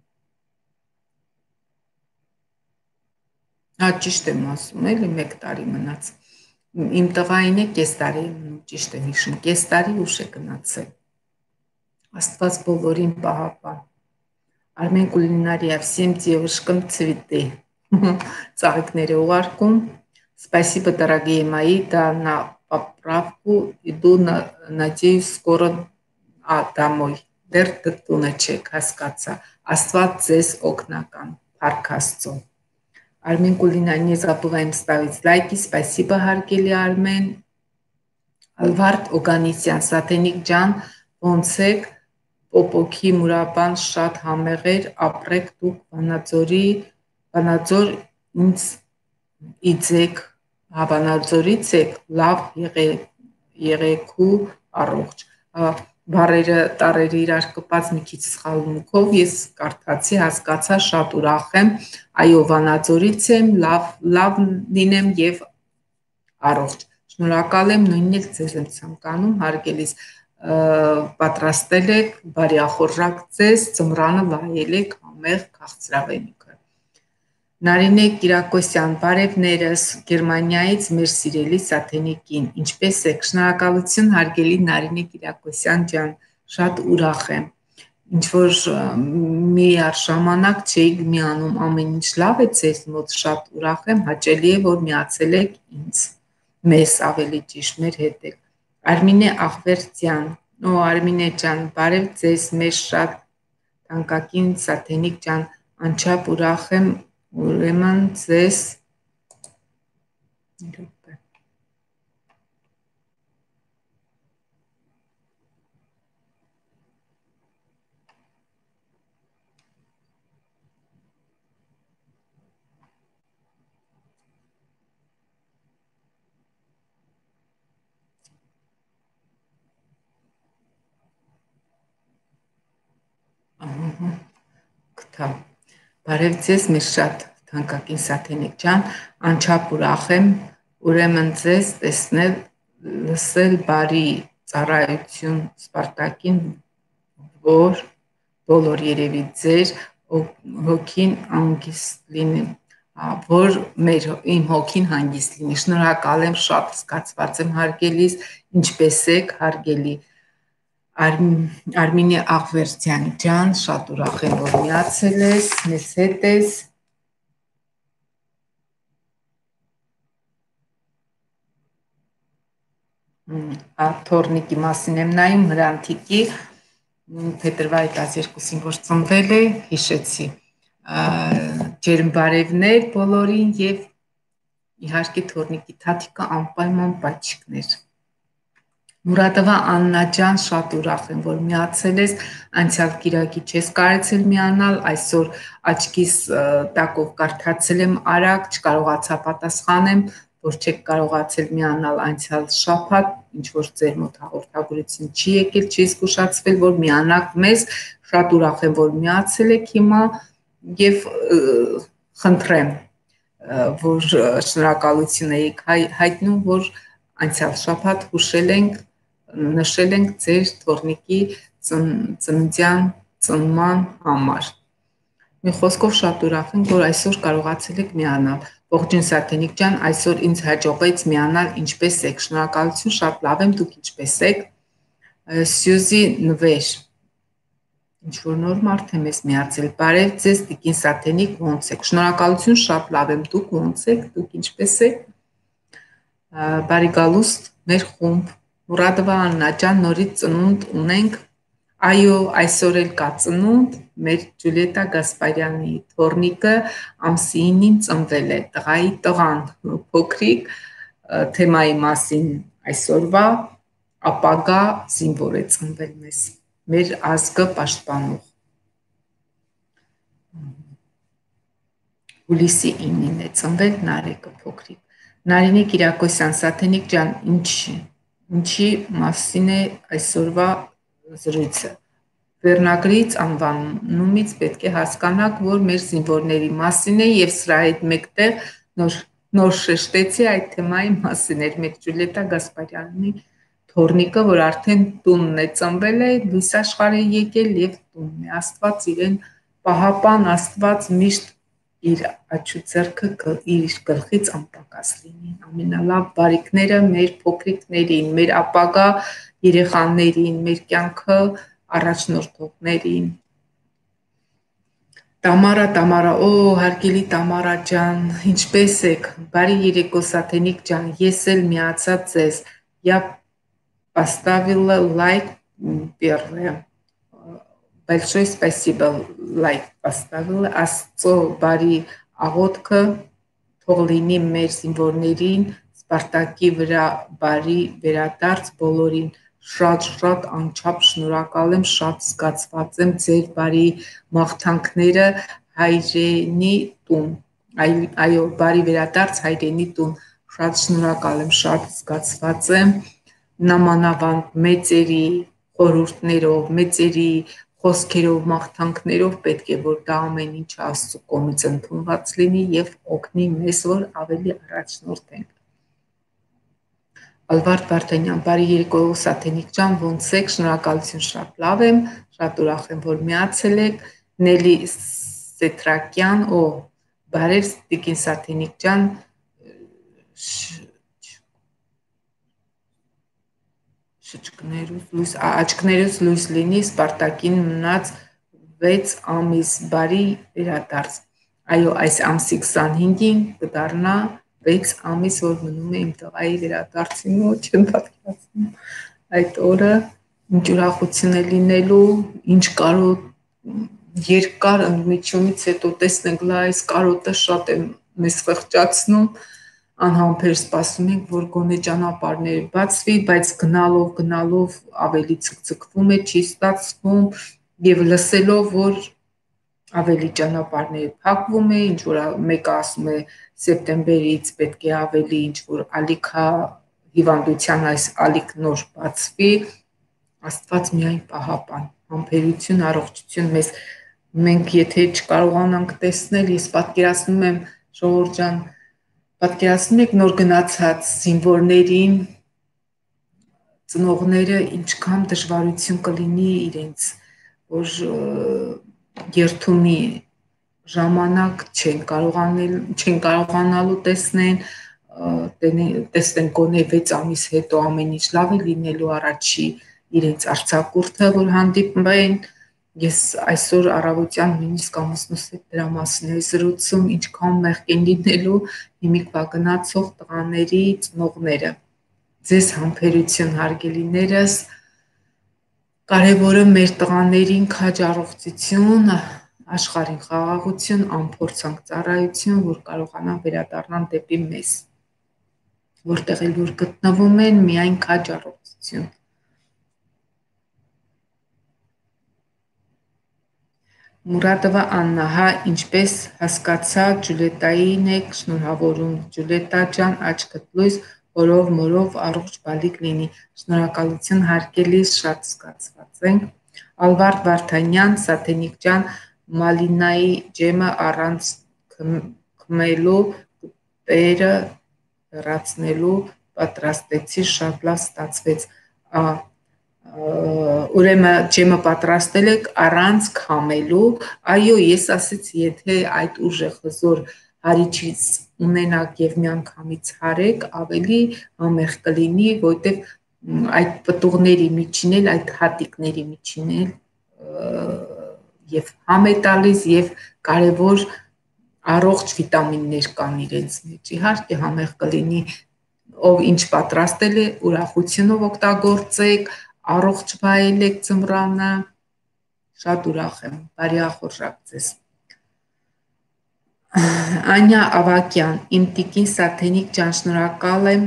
ճիշտ եմ ասում, էլի 1 տարի մնաց, իմ տղային է կես տարի, ճիշտ եմ հիշում, կես տարի ուշ է գնացել, Աստված բոլորին պահապան, Արմեն Կուլինարիա, всем девушкам цветы, ծաղիկներ է ուղարկում, спасибо, дорогие мои, да, на поправку, иду, надеюсь, скоро домой, դեռ տունը չեք, հասկացա, Աստված ձեզ օգնական, փառք Աստծո։ Արմեն Կուլինա, не забываем ставить лайки, спасибо, հարգելի Արմեն։ Ալվարդ Օգանիսյան, Սաթենիկ ջան, ոնց եք, Պոպոքի մուրաբան շատ համեղ էր, ապրեք դուք Վանաձոր ինձ իձեք, Վանաձորից եք, լավ եղեք ու առողջ։ Բարերը տարերը իրար կպած մի քիչ սխալմունքով ես կարդացի, հասկացա, շատ ուրախ եմ, այո, Վանաձորից եմ, լավ լինեմ եւ առողջ։ Շնորհակալ եմ, նույնն էլ ձեզ եմ ցանկանում, հարգելիս պատրաստել եք, բարեախորժակ ձեզ, ծմրանը վայել եք համեղ քաղցրավենիքը։ Նարինե Կիրակոսյան, բարևներս Գերմանիայից մեր սիրելի Սաթենիկին, ինչպես եք, շնորհակալություն հարգելի Նարինե Կիրակոսյան ջան, շատ ուրախ եմ, ինչ որ միառժամանակ չէիք միանում ամեն ինչ լավ է ձեզ մոտ, շատ ուրախ եմ, հաճելի է, որ միացել եք ինձ, մեզ ավելի ճիշտ, մեր հետ եք, Արմինե Աղվերդյան, Արմինե ջան, բարև ձեզ, մեր շատ թանկագին Սաթենիկ ջան, անչափ ուրախ եմ, ուրեմն ձեզ գտա։ Բարև ձեզ, մեր շատ թանկագին Սաթենիկ ջան, անչափ ուրախ եմ, ուրեմն ձեզ տեսնել, լսել բարի ծառայություն Սպարտակին, որ բոլոր երևի ձեր հոգին հանգիստ լինի, որ իմ հոգին հանգիստ լինի։ Շնորհակալ եմ, շատ զգացված եմ հարգելիս, ինչպես եք հարգելի Արմինե Աղվերդյան ջան, շատ ուրախ եմ, որ միացել ես, մեզ հետ ես։ Թորնիկի մասին եմ նայում, Հրանտիկի, փետրվարի 12-ին որ ծնվել է, հիշեցի։ Ջերմ բարևներ բոլորին եւ իհարկե Թորնիկի թաթիկը անպայման պաչիկներ։ Մուրադովա Աննա ջան, շատ ուրախ եմ, որ միացել ես, անցյալ կիրակի չես կարեցել միանալ, այսօր աչքիս տակով կարդացել եմ արագ, չկարողացա պատասխանեմ, որ չեք կարողացել միանալ անցյալ շաբաթ, ինչ որ ձեր մոտ հաղորդագրություն չի եկել, չի զգուշացվել, որ միանաք մեզ, շատ ուրախ եմ, որ միացել եք հիմա եւ խնդրեմ, որ շնորհակալություն եք հայտնում, որ անցյալ շաբաթ հուշել ենք, նշել ենք ձեր թորնիկի ծննդյան ծնման համար։ Մի խոսքով շատ ուրախ եմ, որ այսօր կարողացել եք միանալ։ Ողջույն Սաթենիկ ջան, այսօր ինձ հաջողվեց միանալ, ինչպես եք։ Շնորհակալություն, շատ լավ եմ, դուք ինչպես եք։ Սյուզի Նվեր, ինչ որ նոր մարդ եմ ես միացել։ Բարև ձեզ, Տիկին Սաթենիկ, ոնց եք։ Շնորհակալություն, շատ լավ եմ, դուք ոնց եք, դուք ինչպես եք։ Բարի գալուստ մեր խումբ։ Մուրադովա Աննա ջան, նորից ծնունդ ունենք։ Այո, այսօր էլ կա ծնունդ, մեր Ջուլիետա Գասպարյանի թորնիկը ամսինին ծնվել է, տղայի տղան, փոքրիկ, թեմայի մասին այսօրվա ապագա զինվոր է ծնվել մեզ, մեր ազգը պաշտպանող։ Հուլիսի 9-ին է ծնվել Նարեկը փոքրիկ։ Նարինե Կիրակոսյան, Սաթենիկ ջան, ինչի մասին է այսօրվա զրույցը։ Վերնագրից անվանումից պետք է հասկանաք, որ մեր զինվորների մասին է եւ սրա հետ մեկտեղ նոր շեշտեցի այդ թեմայի մասին էր մեր Ջուլիետա Գասպարյանի թորնիկը, որ արդեն տունն է ծնվել է, լույս աշխարհ է եկել եւ տունն է։ Աստված իրեն պահապան, Աստված միշտ իր աչուձեռքը իր գլխից անպակաս լինի։ Ամենալավ բարիքները մեր փոքրիկներին, մեր ապագա երեխաներին, մեր կյանքը առաջնորդողներին։ Տամարա, հարգելի Տամարա ջան, ինչպես եք։ Բարի երեկո Սաթենիկ ջան, ես էլ միացա ձեզ։ Я поставила лайк первое. Большое спасибо, лайк поставила. Աստծո բարի աղոթքը թող լինի մեր զինվորներին, Սպարտակի վրա բարի վերադարձ բոլորին։ Շատ անչափ շնորհակալ եմ, շատ զգացված եմ ձեր բարի մաղթանքները հայրենի տուն։ Այո, բարի վերադարձ հայրենի տուն։ Շատ շնորհակալ եմ, շատ զգացված եմ։ Նամանավանդ մեծերի խորհուրդներով, մեծերի խոսքերով, մաղթանքներով պետք է որ դա ամեն ինչ Աստծո կողմից ընդունված լինի եւ օգնի մեզ, որ ավելի առաջնորդենք։ Ալվարդ Վարդանյան, բարի երեկո Սաթենիկ ջան, ոնց եք, շնորհակալություն, շատ լավ եմ, շատ ուրախ եմ, որ միացել եք։ Նելի Սետրակյան, բարև Տիկին Սաթենիկ ջան, աչքներուց լույս լինի Սպարտակին մնաց 6 ամիս բարի վերադարձ։ Այո, այս ամսի 25-ին կդառնա 6 ամիս, որ մնում է իմ տղայի վերադարձի մոտ, չեմ պատկերացնում այդ օրը, ինչ ուրախություն է լինելու, ինչ կարոտ երկար ընդմիջումից հետո տեսնենք լա այս կարոտը շատ է մեզ խղճացնում, անհամբեր սպասում ենք, որ գոնե ճանապարհները բացվի, բայց գնալով ավելի ցկցկվում է, չի ստացվում եւ լսելով, որ ավելի ճանապարհները փակվում է, ինչ որ մեկը ասում է սեպտեմբերից պետք է ավելի ինչ որ ալիքա հիվանդության այս ալիք նոր բացվի, Աստված միայն պահապան, համբերություն, առողջություն մեզ մենք եթե չկարողանանք տեսնել, ես պատկերացնում եմ ժողովուրդ ջան, պատկերացնում եք նոր գնացած զինվորներին, ծնողները ինչքան դժվարություն կլինի իրենց, որ երթումի ժամանակ չեն կարողանալու տեսնեն գոնե 6 ամիս հետո ամեն ինչ լավ է լինելու առաջի իրենց արձակուրդը, որ հանդիպեն, ես այսօր առավոտյան նույնիսկ ամուսնուս հետ դրա մասին էի զրուցում, ինչքան մեղք են լինելու հիմիկվա գնացող տղաների ծնողները։ Ձեզ համբերություն հարգելիներս, կարևորը մեր տղաներին քաջ առողջություն, աշխարհին խաղաղություն, անփորձանք ծառայություն, որ կարողանան վերադառնալ դեպի մեզ, որտեղ էլ որ գտնվում են, միայն քաջ առողջություն։ Մուրադովա Աննա, հա, ինչպես հասկացա, Ջուլիետային եք շնորհավորում, Ջուլիետա ջան, աչքդ լույս, հորով մորով առողջ բալիկ լինի, շնորհակալություն հարգելիս, շատ զգացված ենք։ Ալվարդ Վարդանյան, Սաթենիկ ջան, մալինայի ջեմը առանց քմելու, տերը հեռացնելու պատրաստեցի, շատ լավ ստացվեց։ Ուրեմն ջեմը պատրաստել եք առանց քամելու, այո, ես ասեցի, եթե այդ ուժը հզոր հարիճից ունենաք եւ միանգամից հարեք, ավելի համեղ կլինի, որտեւ այդ պտուղների միջին էլ, այդ հատիկների միջին էլ եւ համ է տալիս եւ կարեւոր առողջ վիտամիններ կան իրենց մեջ։ Իհարկե համեղ կլինի, ով ինչ պատրաստել է, ուրախությունով օգտագործեք, առողջ վայելեք ձմռանը, շատ ուրախ եմ, բարի ախորժակ ձեզ։ Անյա Ավակյան, իմ տիկին Սաթենիկ ջան, շնորհակալ եմ։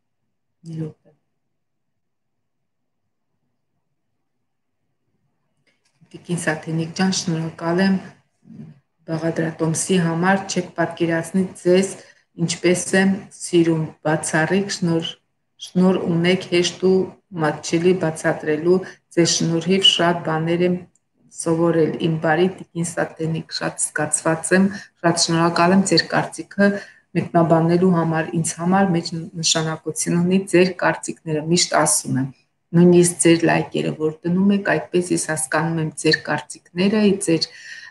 Տիկին Սաթենիկ ջան, շնորհակալ եմ բաղադրատոմսի համար, չեք պատկերացնի ձեզ ինչպես եմ սիրում, բացառիկ շնոր ունեք հեշտ ու մատչելի բացատրելու, ձեզ շնորհիվ շատ բաներ եմ սովորել, իմ բարի տիկին Սաթենիկ, շատ զգացված եմ, շատ շնորհակալ եմ ձեր կարծիքը մեկնաբանելու համար, ինձ համար մեջ նշանակություն ունի ձեր կարծիքները, միշտ ասում եմ, նույնիսկ ձեր լայքերը, որ դնում եք, այդպես ես հասկանում եմ ձեր կարծիքները, ձեր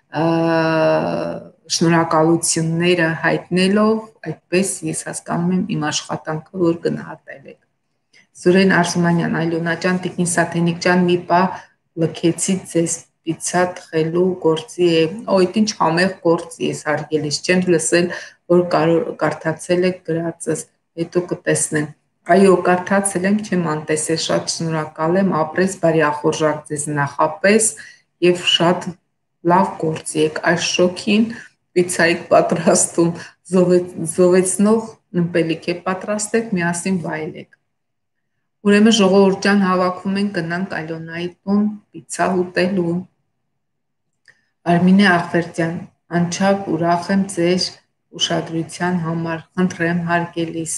շնորհակալությունները հայտնելով, այդպես ես հասկանում եմ իմ աշխատանքը, որ գնահատել եք։ Սուրեն Արսումանյան, Այլոնա ջան, տիկին Սաթենիկ ջան, մի պահ լքեցի ձեզ պիցցա թխելու գործի է, այդ ինչ համեղ գործի ես հարգելիս, չեմ լսել, որ կարդացել եք գրածս, հետո կտեսնեմ։ Այո, կարդացել եմ, չեմ անտեսել, շատ շնորհակալ եմ, ապրես, բարի ախորժակ ձեզ նախապես եւ շատ լավ գործի եք այս շոքին պիցցայիք պատրաստում, զովեցնող ըմպելիք է պատրաստեք, միասին վայելեք։ Ուրեմն ժողովուրդ ջան, հավաքվում ենք գնանք Ալյոնայի տուն պիցցա ուտելու։ Արմինե Աղվերդյան, անչափ ուրախ եմ ձեր ուշադրության համար, խնդրեմ հարգելիս։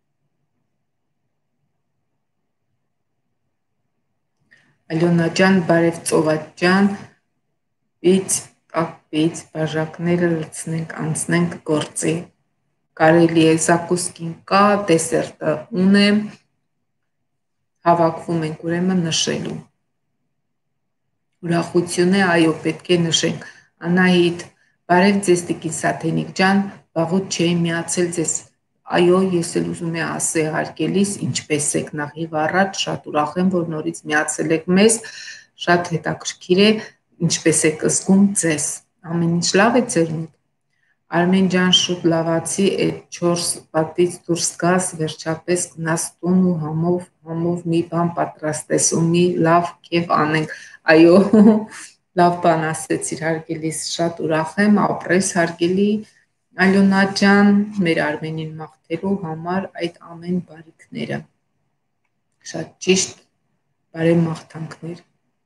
Ալյոնա ջան, բարև Ծովատ ջան, պից, բաժակները լցնենք, անցնենք գործի։ Կարելի է զակուսկին կա, դեսերտը ունեմ, հավաքվում ենք ուրեմն նշելու։ Ուրախություն է, այո, պետք է նշենք։ Անահիտ, Բարև ձեզ տիկին Սաթենիկ ջան, վաղուց չէի միացել ձեզ։ Այո, ես էլ ուզում եմ ասել հարգելիս, ինչպես եք նախ առաջ, շատ ուրախ եմ, որ նորից միացել եք մեզ, շատ հետաքրքիր է, ինչպես եք զգում ձեզ։ Ամեն ինչ լավ է ձեր մոտ։ Արմեն ջան, շուտ լավացի, այդ 4 պատից դուրս գաս, վերջապես գնաս տուն ու համով մի բան պատրաստես ու մի լավ կեվ անենք։ Այո, լավ բան ասեցիր հարգելիս, շատ ուրախ եմ, ապրես հարգելի Ալյոնա ջան, մեր Արմենին մաղթելու համար այդ ամեն բարիքները։ Շատ ճիշտ բարև մաղթանքներ։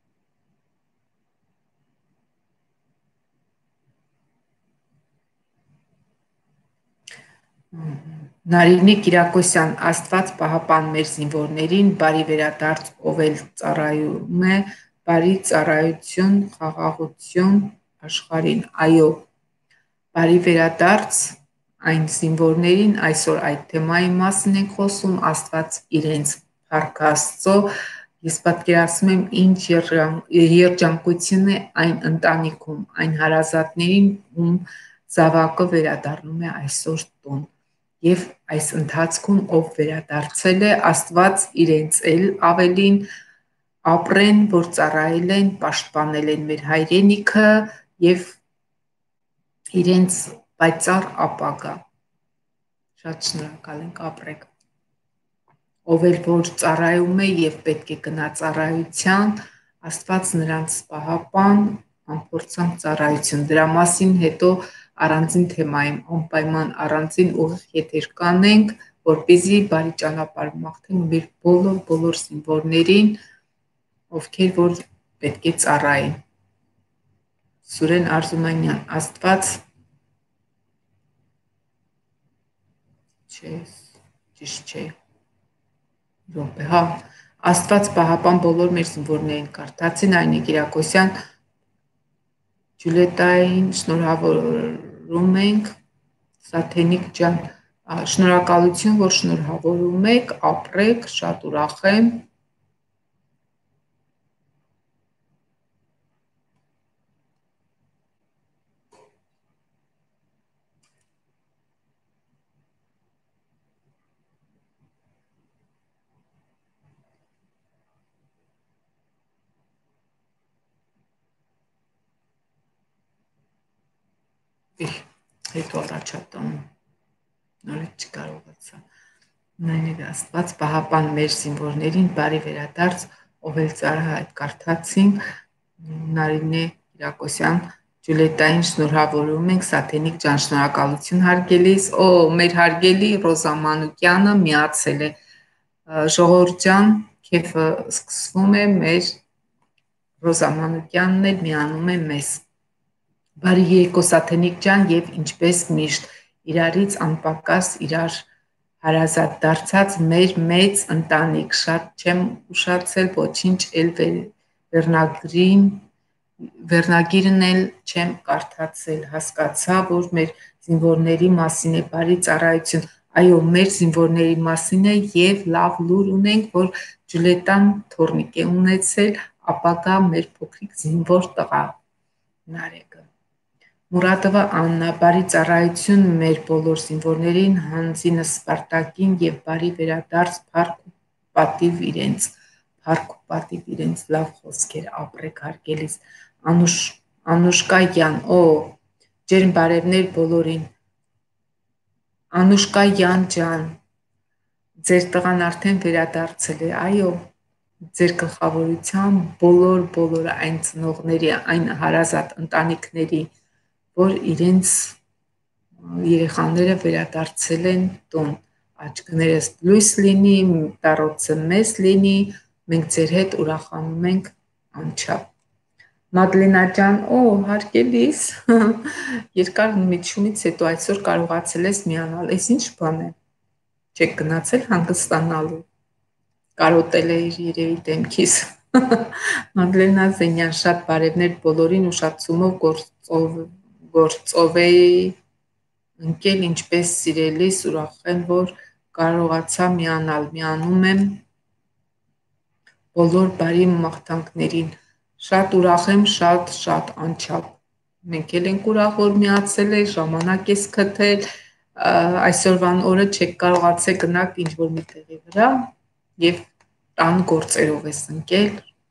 Նարինե Կիրակոսյան, Աստված պահապան մեր զինվորներին, բարի վերադարձ, ով էլ ծառայում է, բարի ծառայություն, խաղաղություն աշխարհին։ Այո, բարի վերադարձ այն զինվորներին, այսօր այդ թեմայի մասին ենք խոսում, Աստված իրենց փառք Աստծո, ես պատկերացնում եմ ինչ երջանկություն է այն ընտանիքում, այն հարազատներին, ում զավակը վերադառնում է այսօր տուն։ Եվ այս ընթացքում ով վերադարձել է, Աստված իրենց էլ ավելին ապրեն, որ ծառայել են, պաշտպանել են մեր հայրենիքը եւ իրենց պայծառ ապագա։ Շատ շնորհակալ ենք, ապրեք։ Ով էլ որ ծառայում է եւ պետք է գնա ծառայության, Աստված նրանց պահապան, անփորձանք ծառայություն։ Դրա մասին հետո առանձին թեմայում անպայման առանձին ուղիղ եթեր կանենք, որպեսզի բարի ճանապարհ մաղթենք մեր բոլոր զինվորներին, ովքեր որ պետք է ծառայեն։ Սուրեն Արզումանյան, Աստված չէ, ճիշտ չէ։ Րոպե, հա, Աստված պահապան բոլոր մեր զինվորներին կարդացին Այնե Կիրակոսյան Ջուլիետային շնորհավորում ենք Սաթենիկ ջան, շնորհակալություն, որ շնորհավորում եք, ապրեք, շատ ուրախ եմ։ Հետո առաջատան նորից չկարողացա։ Նայեք Աստված պահապան մեր զինվորներին բարի վերադարձ, ով էլ ծառայ այդ կարդացինք Նարինե Կիրակոսյան Ջուլիետային շնորհավորում ենք Սաթենիկ ջան, շնորհակալություն հարգելիս։ Օ, մեր հարգելի Ռոզա Մանուկյանը միացել է։ Ժողովուրդ ջան, քեֆը սկսվում է, մեր Ռոզա Մանուկյանն էլ միանում է մեզ։ Բարի երեկո Սաթենիկ ջան եւ ինչպես միշտ իրարից անպակաս իրար հարազատ դարձած մեր մեծ ընտանիք, շատ չեմ ուշացել ոչինչ էլ վերնագիրն էլ չեմ կարդացել, հասկացա, որ մեր զինվորների մասին է բարի ծառայություն, այո, մեր զինվորների մասին է եւ լավ լուր ունենք, որ Ջուլիետան թորնիկ է ունեցել, ապագա մեր փոքրիկ զինվոր տղա Նարեկը։ Մուրադովա Աննա, բարի ծառայություն մեր բոլոր զինվորներին, հանձինը Սպարտակին եւ բարի վերադարձ, փառք ու պատիվ իրենց, լավ խոսքեր, ապրեք հարգելիս։ Անուշկա Յան, օ, ջերմ բարևներ բոլորին։ Անուշկա Յան ջան, ձեր տղան արդեն վերադարձել է, այո, ձեր գլխավորությամբ բոլոր այն ծնողների, այն հարազատ ընտանիքների, որ իրենց երեխաները վերադարձել են տուն, աչքներս լույս լինի, տարոցը մեծ լինի, մենք ձեր հետ ուրախանում ենք անչափ։ Մադլենա ջան, օ, հարգելիս, երկար միջումից հետո այսօր կարողացել ես միանալ, այս ինչ բան է, չեք գնացել հանգստանալու, կարոտել էիր երևի դեմքիս։ Մադլենա Զենյան, շատ բարևներ բոլորին ուշացումով գործովեի ընկել, ինչպես սիրելիս, ուրախ եմ, որ կարողացա միանալ, միանում եմ բոլոր բարի մաղթանքներին, շատ ուրախ եմ, շատ անչափ։ Մենք էլ ենք ուրախ, որ միացել եք, ժամանակ ես գտել, այսօրվան օրը չեք կարողացել գնաք ինչ-որ մի տեղի վրա եւ տան գործերով ես ընկել։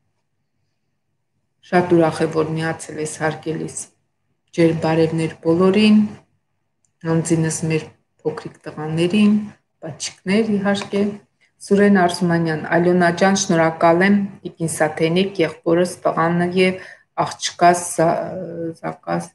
Շատ ուրախ եմ, որ միացել ես հարգելիս։ Ջեր բարևներ բոլորին, հանձինս մեր փոքրիկ տղաներին, բաչիկներ իհարկե։ Սուրեն Արզումանյան, Ալյոնա ջան, շնորհակալ եմ Տիկին Սաթենիկ, եղբորս, տղանը եւ աղջկաս Զակաս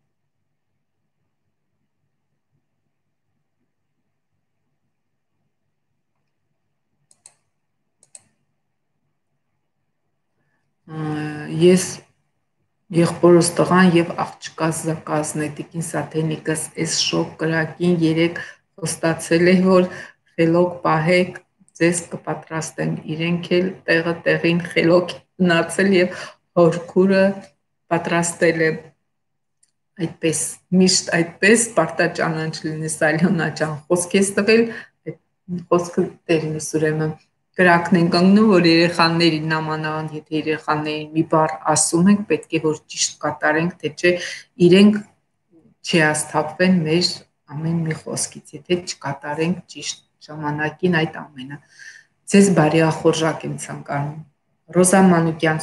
ես եղբորս տղան եւ աղջկաս Զակազն է Տիկին Սաթենիկս էս շոկ կրակին երեք խոստացել է որ խելոք պահեք ձեզ կպատրաստեն իրենք էլ տեղը տեղին խելոք մնացել եւ հորքուրը պատրաստել է այդպես միշտ այդպես պարտաճանաչ լինես Ալյոնա ջան խոսք ես տվել այդ խոսքը տերնս ուրեմն կրակն ենք ընկնում որ երեխաներին նամանավան եթե երեխաներին մի բառ ասում ենք պետք է որ ճիշտ կատարենք թե չէ իրենք չհասթափվեն մեր ամեն մի խոսքից եթե չկատարենք ճիշտ ժամանակին այդ ամենը ձեզ բարի ախորժակ եմ ցանկանում Ռոզա Մանուկյան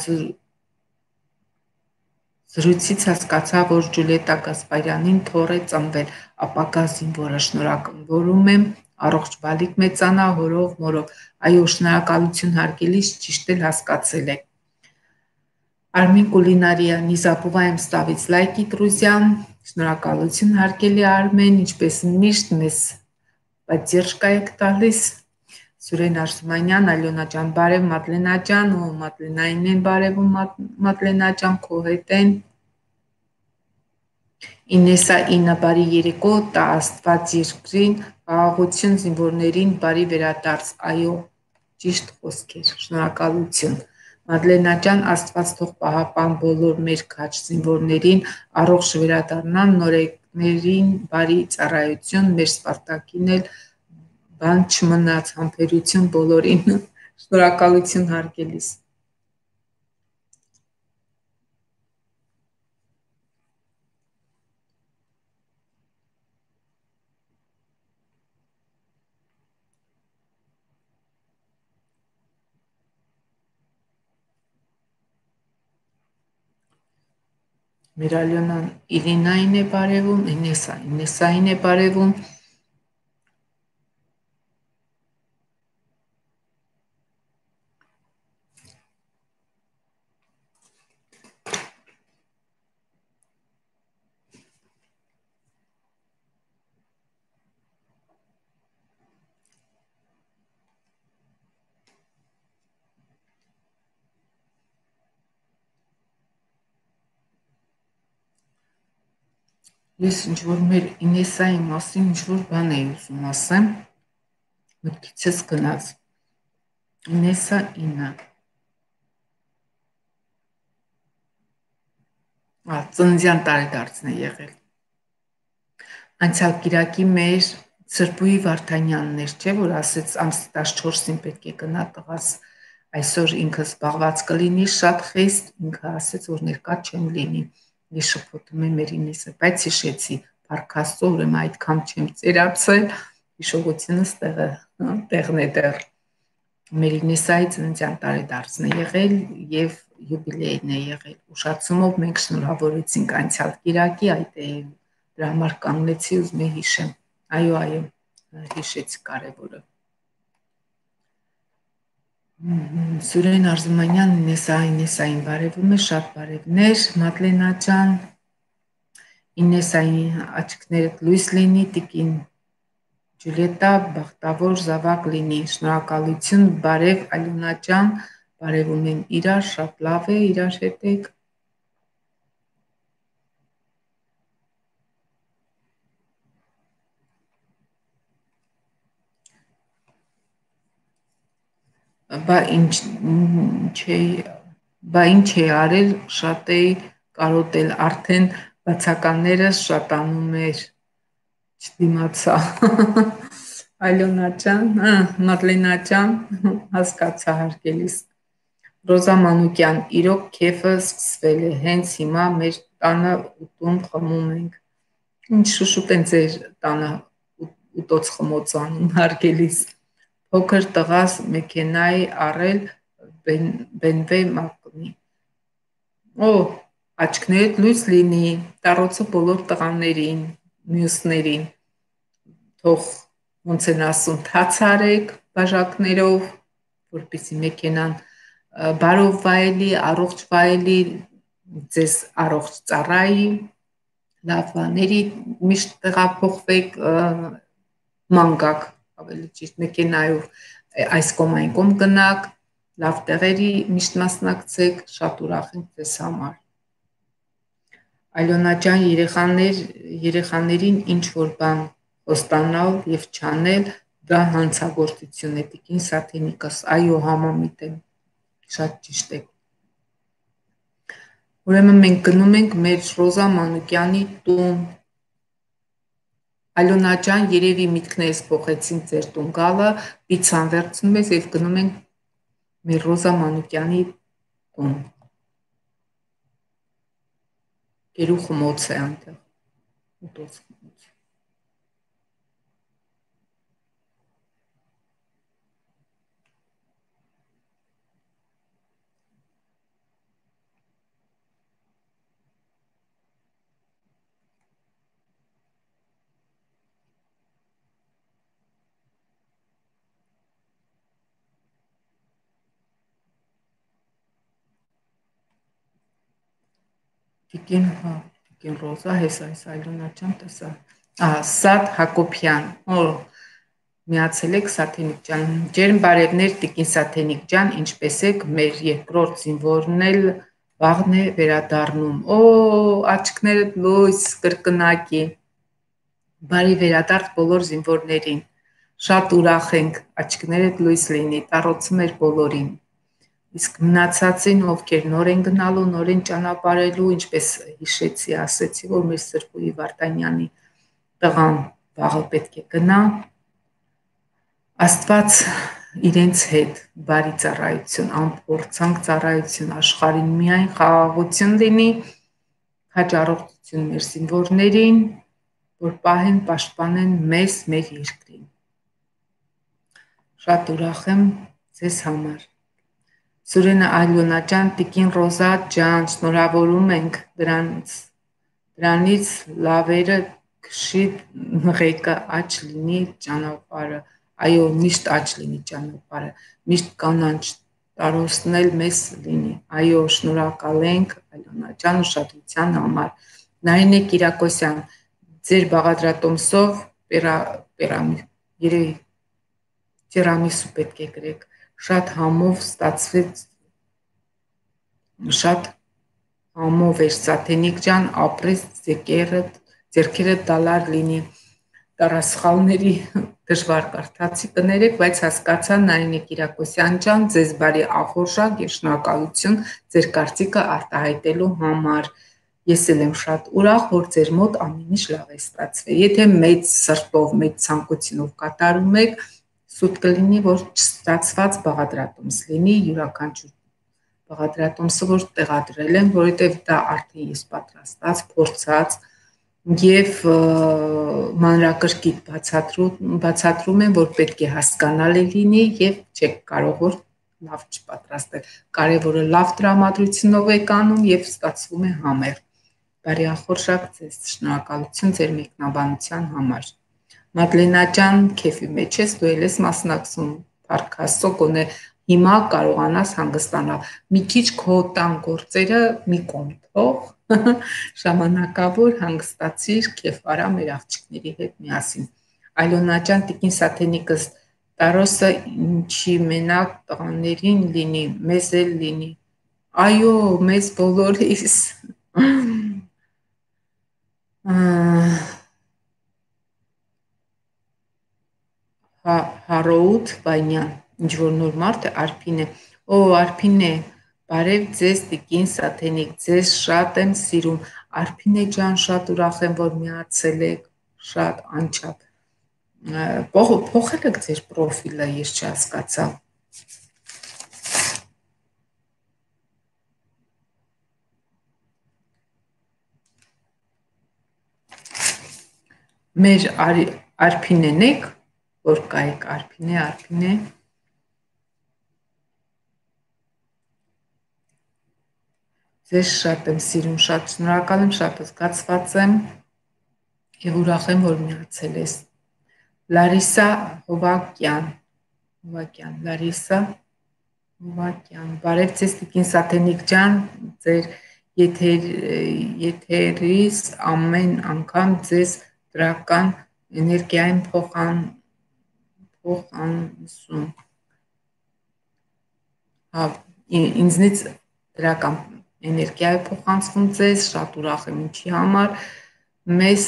Զրույցից հասկացա, որ Ջուլիետա Գասպարյանին թոռ է ծնվել, ապագա զինվորը շնորհավորում եմ, առողջ բալիկ մեծանա, հորով, մորով, այո, շնորհակալություն հարգելիս ճիշտ էլ հասկացել եք։ Արմին Կուլինարիա, Նիզապուվա եմ ստավից լայքի Տրուզյան, շնորհակալություն հարգելի Արմեն, ինչպես միշտ մեզ պատերժկա եք տալիս, Սուրեն Արսումանյան, Ալյոնա ջան, բարև Մատլենա ջան, ու Մատլենային են բարևում Մատլենա ջան, քո հետ են։ Ինեսա 9 բարի երեկո, տա Աստված երկրին, խաղաղություն զինվորներին, բարի վերադարձ, այո, ճիշտ խոսքեր, շնորհակալություն։ Մադլենա ջան, Աստված թող պահապան բոլոր մեր քաչ զինվորներին, առողջ վերադառնան, նորեկներին բարի ծառայություն, մեր Սպարտակին էլ բան չմնաց, համբերություն բոլորին, շնորհակալություն հարգելիս։ Մեր Ալյոնան Իրինային է բարևում, Ինեսային է բարևում, Ես ինչ-որ մեր Ինեսայի մասին ինչ-որ բան էի ուզում ասեմ, մտքիցս գնաց, Ինեսա 9, ծննդյան տարեդարձն է եղել, անցյալ կիրակի մեր Սրբուհի Վարդանյանն էր, չէ, որ ասեց ամսի 14-ին պետք է գնա տղաս, այսօր ինքը զբաղված կլինի, շատ խիստ, ինքը ասեց, որ ներկա չեմ լինի, ես շփոթում եմ մեր Ինեսը, բայց հիշեցի, Փարքաստո, ուրեմն այդքան չեմ ծերացել, հիշողությունս տեղն է դեռ։ Մեր Ինեսայի ծննդյան տարեդարձն է եղել եւ յուբիլեյն է եղել։ Ուշացումով մենք շնորհավորեցինք անցյալ կիրակի այդ դրա համար կանգնեցի ուզում եմ հիշեմ։ Այո, հիշեցի կարևորը։ Սուրեն Արզումանյան Ինեսային բարևում է, շատ բարևներ, Մատլենա ջան, Ինեսային աչքներդ լույս լինի, տիկին Ջուլիետա բախտավոր զավակ լինի, շնորհակալություն, բարև Ալյոնա ջան, բարևում են իրար, շատ լավ է, իրար հետ եք։ Բա ինչ է արել, շատ էի կարոտել, արդեն բացականներս շատանում էր, չդիմացա։ Ալյոնա ջան, Մատլենա ջան, հասկացա հարգելիս։ Ռոզա Մանուկյան, իրոք քեֆը սկսվել է հենց հիմա մեր տանը ուտում խմում ենք։ Ինչ շուշուտ են ձեր տանը ուտոց խմոց անում հարգելիս։ Փոքր տղաս մեքենայի առել BMW մակնի։ Օ, աչքներդ լույս լինի, տարոցը բոլոր տղաներին, մյուսներին, թող ոնց են ասում, թաց արեք բաժակներով, որպեսզի մեքենան բարով վայելի, առողջ վայելի, ձեզ առողջ ծառայի, լավ բաների միշտ տեղափոխվեք, մանգակ, ավելի ճիշտ մեքենայով այս կողմ այն կողմ գնաք, լավ տեղերի միշտ մասնակցեք, շատ ուրախ ենք ձեզ համար։ Այլոնա ջան, երեխաներին ինչ որ բան խոստանալ եւ չանել, դա հանցագործություն է, տիկին Սաթենիկս, այո, համամիտ եմ, շատ ճիշտ է։ Ուրեմն մենք գնում ենք մեր Ռոզա Մանուկյանի տուն։ Այլոնա ջան, երևի միտքներս փոխեցին ձեր տուն գալը, պիցցան վերցնում ես եւ գնում ենք մեր Ռոզա Մանուկյանի տուն։ Գերու խմոց է այնտեղ, ուտոց խմոց։ Տիկին Ռոզա, հես այս Այլոնա ջան, տեսա։ Սաթ Հակոբյան, միացել եք Սաթենիկ ջան, ջերմ բարևներ տիկին Սաթենիկ ջան, ինչպես եք, մեր երկրորդ զինվորն էլ վաղն է վերադառնում։ Աչքներդ լույս, կրկնակի։ Բարի վերադարձ բոլոր զինվորներին։ Շատ ուրախ ենք, աչքներդ լույս լինի, տարոցում էր բոլորին։ Իսկ մնացածին, ովքեր նոր են գնալու, նոր են ճանապարհելու, ինչպես հիշեցի, ասեցի, որ մեր Սրբուհի Վարդանյանի տղան վաղը պետք է գնա, Աստված իրենց հետ բարի ծառայություն, անփորձանք ծառայություն, աշխարհին միայն խաղաղություն լինի, հաջողություն մեր զինվորներին, որ պահեն, պաշտպանեն մեզ, մեր երկրին։ Շատ ուրախ եմ ձեզ համար։ Սուրենա Ալյոնա ջան, տիկին Ռոզա ջան, շնորհավորում ենք դրանից լավերը քշի ղեկը աճ լինի ճանապարհը, այո, միշտ աճ լինի ճանապարհը, միշտ կանանչ տարոցնել մեզ լինի, այո, շնորհակալ ենք Ալյոնա ջան ուշադրության համար։ Նարինե Կիրակոսյան, ձեր բաղադրատոմսով երևի տիրամիսու պետք է գրեք, շատ համով ստացվեց, շատ համով էր Սաթենիկ ջան, ապրես ձերքերդ դալար լինի, տարասխալների դժվար կարդացի կներեք, բայց հասկացա Նարինե Կիրակոսյան ջան, ձեզ բարի ախորժակ եւ շնորհակալություն ձեր կարծիքը արտահայտելու համար։ Ես էլ եմ շատ ուրախ, որ ձեր մոտ ամեն ինչ լավ է ստացվել։ Եթե մեծ սրտով, մեծ ցանկությունով կատարում եք, սուտ կլինի, որ չստացված բաղադրատոմս լինի, յուրաքանչյուր բաղադրատոմսը, որ տեղադրել եմ, որովհետև դա արդեն ես պատրաստած, փորձած եւ մանրակրկիտ բացատրում եմ, որ պետք է հասկանալի լինի եւ չեք կարող որ լավ չպատրաստել։ Կարևորը լավ տրամադրությունով եք անում եւ ստացվում է համեղ։ Բարի ախորժակ ձեզ, շնորհակալություն ձեր մեկնաբանության համար։ Մադլենա ջան, քեֆի մեջ ես, դու ես մասնակցում, Փառք Աստծո, գոնե հիմա կարողանաս հանգստանալ։ Մի քիչ քո տան գործերը մի կողմ թող, ժամանակավոր հանգստացիր, քեֆ արա մեր աղջիկների հետ միասին։ Այլոնա ջան, տիկին Սաթենիկս, տարոսը ինչի մենակ տղաներին լինի, մեզ էլ լինի։ Այո, մեզ բոլորիս։ Հարոութ Վանյան, ինչ որ նոր մարդ է, Արփին է։ Արփին է, բարև ձեզ տիկին Սաթենիկ, ձեզ շատ եմ սիրում։ Արփին է ջան, շատ ուրախ եմ, որ միացել եք, շատ անչափ։ Փոխել եք ձեր պրոֆիլը, ես չհասկացա։ Մեր Արփինեն եք, որ կայք Արփինե։ Ձեզ շատ եմ սիրում, շատ շնորհակալ եմ, շատ զգացված եմ եւ ուրախ եմ, որ միացել ես։ Լարիսա Հովակյան, Լարիսա Հովակյան, բարև ձեզ Տիկին Սաթենիկ ջան, ձեր եթերից ամեն անգամ ձեզ դրական էներգիային փոխանցում։ Հա, ինձնից դրական էներգիա է փոխանցվում ձեզ, շատ ուրախ եմ ինչի համար, մեզ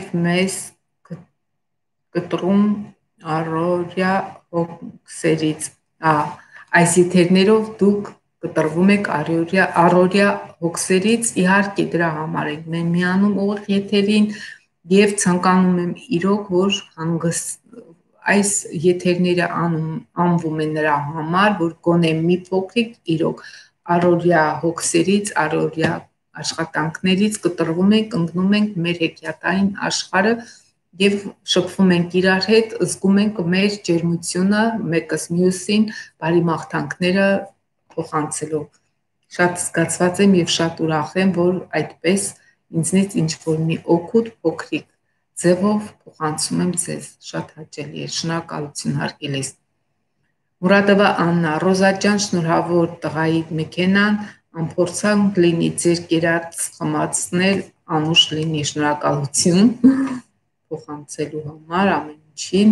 կտրում առօրյա հոգսերից։ Այս եթերներով դուք կտրվում եք առօրյա հոգսերից, իհարկե դրա համար ենք մենք միանում ուղիղ եթերին եւ ցանկանում եմ իրոք, որ այս եթերները անվում են նրա համար, որ գոնե մի փոքրիկ իրոք առօրյա հոգսերից, առօրյա աշխատանքներից կտրվում ենք, ընկնում ենք մեր հեքիաթային աշխարհը եւ շփվում ենք իրար հետ, զգում ենք մեր ջերմությունը, մեկս մյուսին բարի մաղթանքները փոխանցելով։ Շատ զգացված եմ եւ շատ ուրախ եմ, որ այդպես ինձնից ինչ որ մի օգուտ փոքրիկ ձևով փոխանցում եմ ձեզ։ Շատ հաճելի է, շնորհակալություն հարգելիս։ Մուրադովա Աննա, Ռոզա ջան, շնորհավոր տղայի մեքենան, անփորձանք լինի ձեր կերած խմացնել, անուշ լինի, շնորհակալություն փոխանցելու համար ամեն ինչին։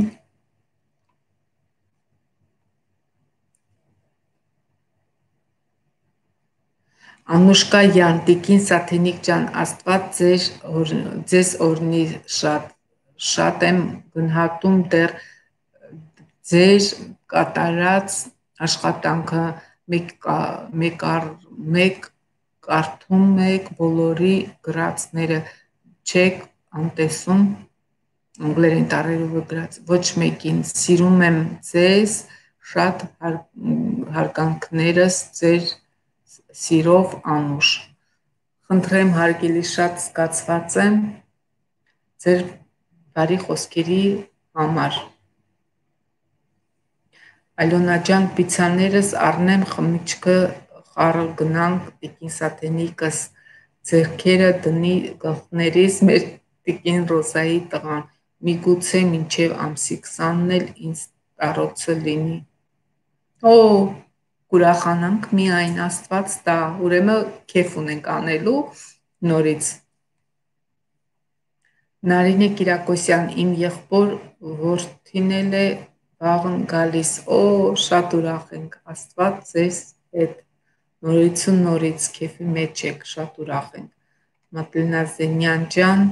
Անուշկա Յան, Տիկին Սաթենիկ ջան, Աստված ձեզ օրհնի, շատ եմ գնահատում դեռ ձեր կատարած աշխատանքը, մեկ կարդում եք բոլորի գրածները, չեք անտեսում անգլերեն տառերով գրած, ոչ մեկին, սիրում եմ ձեզ, շատ հարգանքներս ձեր սիրով Անուշ։ Խնդրեմ հարգելի, շատ զգացված եմ ձեր բարի խոսքերի համար։ Ալյոնա ջան, պիցցաներս առնեմ, խմիչքը խառը գնանք, Տիկին Սաթենիկս ձեռքերը դնի գլխներիս, մեր Տիկին Ռոզայի տղան, միգուցե մինչև ամսի 20-ն էլ ինձ տարոցը լինի։ Օ, կուրախանանք միայն, Աստված տա, ուրեմն քեֆ ունենք անելու նորից։ Նարինե Կիրակոսյան, իմ եղբոր որդին էլ է վաղն գալիս։ Օ, շատ ուրախ ենք, Աստված ձեզ հետ։ Նորից քեֆի մեջ եք, շատ ուրախ ենք։ Մատլինա Զենյան ջան,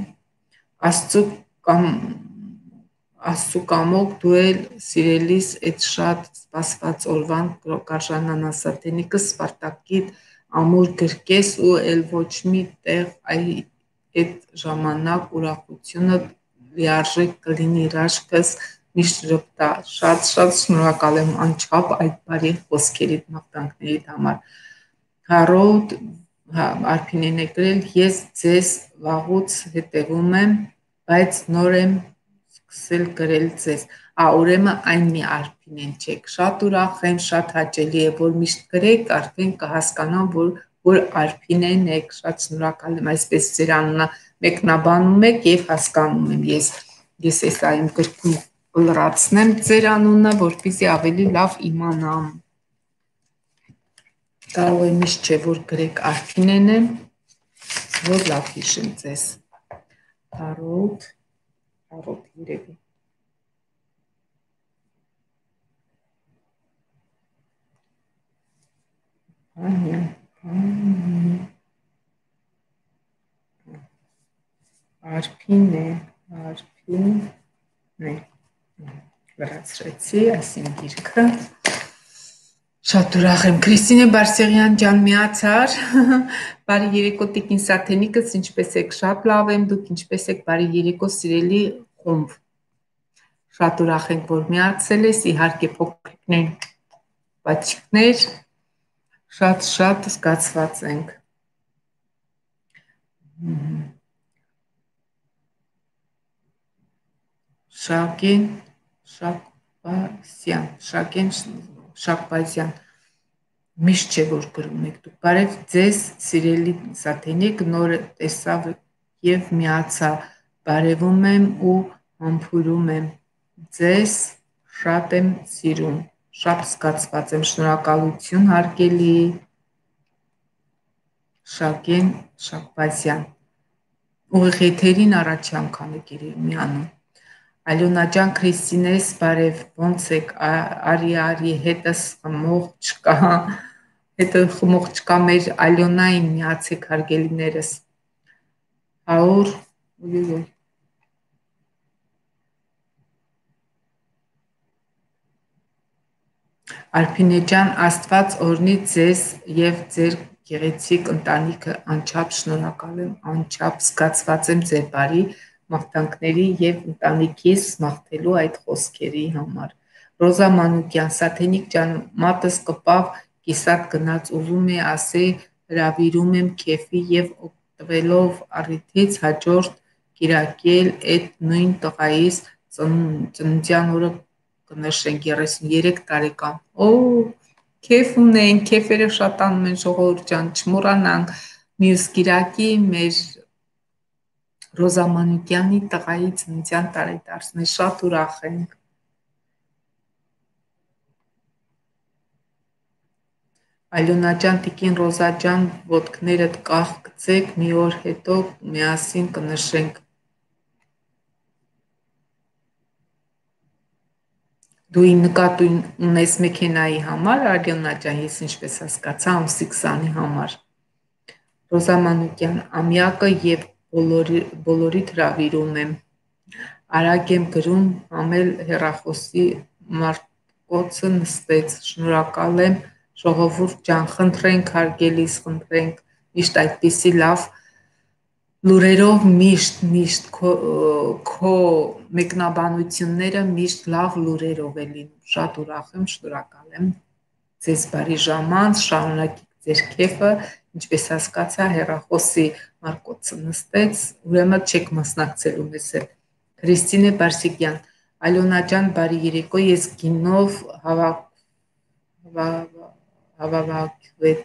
Աստծու կամոք դու էլ սիրելիս այդ շատ սպասված օրվան կարժանանա Սաթենիկս Սպարտակիդ ամուր գրկես ու էլ ոչ մի տեղ այդ ժամանակ ուրախությունը լիարժեք կլինի հրաշքս միշտ ժպտա։ Շատ շնորհակալ եմ անչափ այդ բարի խոսքերիդ մաղթանքներիդ համար։ Հարոտ Արփինեն է գրել, ես ձեզ վաղուց հետևում եմ, բայց նոր եմ սկսել գրել ձեզ։ Ուրեմն այն մի Արփինեն չեք։ Շատ ուրախ եմ, շատ հաճելի է, որ միշտ գրեք, արդեն կհասկանամ, որ Արփինեն եք։ Շատ շնորհակալ եմ, այսպես ձեր անունը մեկնաբանում եք եւ հասկանում եմ ես այս այմ գրքում լրացնեմ ձեր անունը, որպեսզի ավելի լավ իմանամ։ Կարող է միշտ չէ որ գրեք Արփինեն է, որ լավ հիշեմ ձեզ։ Հարոտ երևի։ Արփին է, լրացրեցի, այսին գիրքը։ Շատ ուրախ եմ, Քրիստինե Բարսեղյան ջան միացար, բարի երեկո Տիկին Սաթենիկս, ինչպես եք, շատ լավ եմ, դուք ինչպես եք, բարի երեկո սիրելի խումբ, շատ ուրախ ենք, որ միացել ես, իհարկե փոքրիկներ, բացիկներ, շատ զգացված ենք։ Շակեն Շակբազյան միշտ չէ որ գրում եք դուք։ Բարև ձեզ, սիրելի սաթենիկ, նոր տեսավ եւ միացա։ Բարևում եմ ու համբուրում եմ ձեզ, շատ եմ սիրում, շատ զգացված եմ, շնորհակալություն հարգելի Շակեն Շակբազյան։ Ուղիղ եթերին առաջի անգամ եք միանում։ Ալյոնա ջան, Քրիստինես, բարև, ոնց եք, արի, հետս խմող չկա, հետը խմող չկա մեր Ալյոնային միացեք հարգելիներս, 100, ուй, Արփինե ջան, Աստված օրհնի ձեզ եւ ձեր գեղեցիկ ընտանիքը, անչափ շնորհակալ եմ, անչափ զգացված եմ ձեր բարի մաղթանքների եւ ընտանիքիս մաղթելու այդ խոսքերի համար։ Ռոզա Մանուկյան, Սաթենիկ ջան, մատս կպավ, կիսատ գնաց, ուզում է ասե հրավիրում եմ քեֆի եւ օգտվելով առիթից հաջորդ կիրակել այդ նույն տղայիս ծննդյան օրը կնշենք 33 տարեկան։ Օ, քեֆ ունենք, քեֆերը շատ անում են ժողովուրդ ջան, չմոռանանք մյուս կիրակի մեր Ռոզա Մանուկյանի տղայի ծննդյան տարեդարձն է, շատ ուրախ ենք։ Ալյոնա ջան, տիկին Ռոզա ջան, ոտքներդ կախ գցեք, մի օր հետո միասին կնշենք։ Դու նկատի ունես մեքենայի համար, Ալյոնա ջան, ես ինչպես հասկացա, ամսի 20-ի համար։ Ռոզա Մանուկյան, ամյակը եւ բոլորիդ հրավիրում եմ։ Արագ եմ գրում, համել հեռախոսի մարտկոցը նստեց։ Շնորհակալ եմ, ժողովուրդ ջան, խնդրենք, հարգելիս, խնդրենք, միշտ այդպիսի լավ լուրերով միշտ քո մեկնաբանությունները միշտ լավ լուրերով է լինում։ Շատ ուրախ եմ, շնորհակալ եմ ձեզ բարի ժամանց, շարունակեք ձեր քեֆը, ինչպես հասկացա, հեռախոսի մարկոցը նստեց, ուրեմն չեք մասնակցելու մեզ հետ։ Քրիստինե Բարսիկյան, Ալյոնա ջան, բարի երեկո, ես գինով հավաքվեց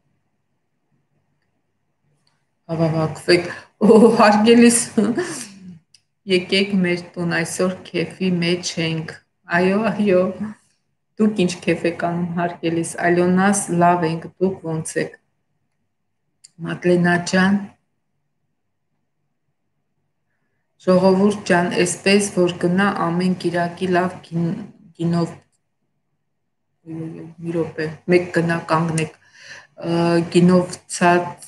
հավաքվեք, հարգելիս, եկեք մեր տուն, այսօր քեֆի մեջ ենք, այո, դուք ինչ քեֆ եք անում, հարգելիս, Ալյոնաս, լավ ենք, դուք ոնց եք, Մատլենա ջան, ժողովուրդ ջան, այսպես, որ գնա ամեն կիրակի լավ գինով, մի րոպե, մեկ գնա կանգնեք, գինով ցած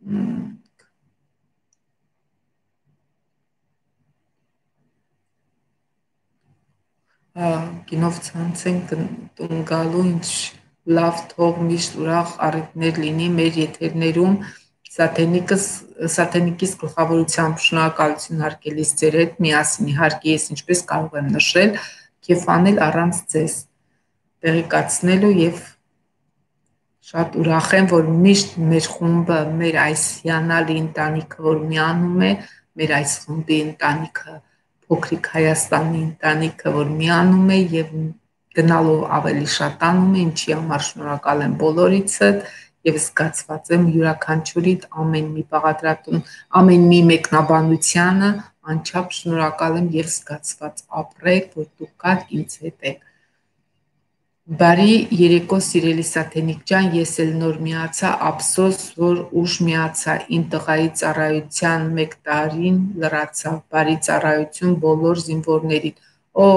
գինով ցանցենք տուն գալու, ինչ լավ թող միշտ ուրախ առիթներ լինի մեր եթերներում, Սաթենիկիս գլխավորությամբ շնորհակալություն հարգելիս ձեր հետ միասին, իհարկե ես ինչպես կարող եմ նշել, քեֆ անել առանց ձեզ տեղեկացնելու եւ շատ ուրախ եմ, որ միշտ մեր խումբը, մեր այս հիանալի ընտանիքը, որ միանում է, մեր այս խմբի ընտանիքը, փոքրիկ Հայաստանի ընտանիքը, որ միանում է եւ գնալով ավելի շատանում է, ինչի համար շնորհակալ եմ բոլորիցդ եւ զգացված եմ յուրաքանչյուրիդ ամեն մի բաղադրատուն, ամեն մի մեկնաբանությանը անչափ շնորհակալ եմ եւ զգացված ապրեք, որ դուք կաք ինձ հետ եք։ Բարի երեկո սիրելի Սաթենիկ ջան, ես էլ նոր միացա, ափսոս, որ ուշ միացա, իմ տղայի ծառայության 1 տարին լրացավ, բարի ծառայություն բոլոր զինվորներին։ Օ,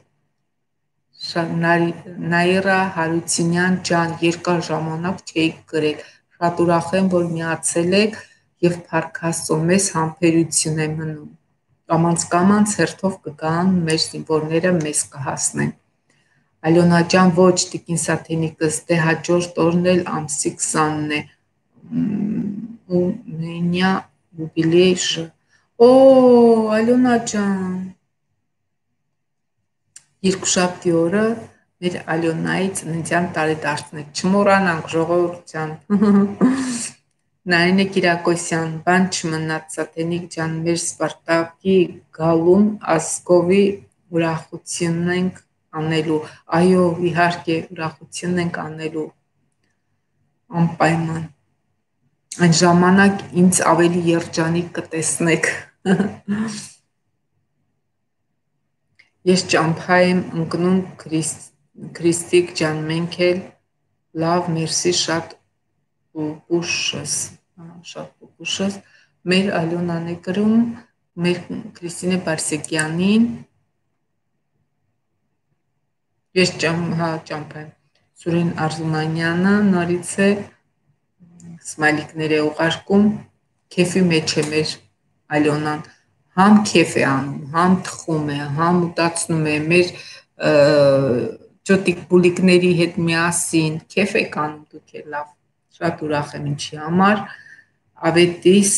Նաիրա Հարությունյան ջան, երկար ժամանակ չէիք գրել, շատ ուրախ եմ, որ միացել եք եւ Փառք Աստծո, մեզ համբերություն է մնում։ Կամանց հերթով կգան մեր զինվորները մեզ կհասնեն։ Ալյոնա ջան, ոչ, տիկին Սաթենիկս, դե հաջորդ օրն էլ ամսի 20-ն է, ու մենյա юбилей же։ Օ, Ալյոնա ջան, երկուշաբթի օրը մեր Ալյոնայի ծննդյան տարեդարձն է, չմոռանանք ժողովուրդ ջան։ Նայինե Կիրակոսյան, բան չմնաց Սաթենիկ ջան, մեր Սպարտակի գալուն Ասկովի ուրախությունն ենք անելու, այո, իհարկե ուրախությունն ենք անելու անպայման։ Այն ժամանակ ինձ ավելի երջանիկ կտեսնեք։ Ես ճամփա եմ ընկնում Քրիստիկ ջան, մենք էլ լավ, մերսի, շատ պուպուշս։ Մեր Ալյոնան է գրում, մեր Քրիստինե Բարսեկյանին, ես ճամփա եմ։ Սուրեն Արզումանյանը նորից է սմայլիկներ է ուղարկում, քեֆի մեջ է մեր Ալյոնան, համ քեֆ է անում, համ թխում է, համ ուտացնում է մեր ճոտիկ բուլիկների հետ միասին, քեֆ եք անում դուք էլ լավ, շատ ուրախ եմ ինչի համար, ավետիս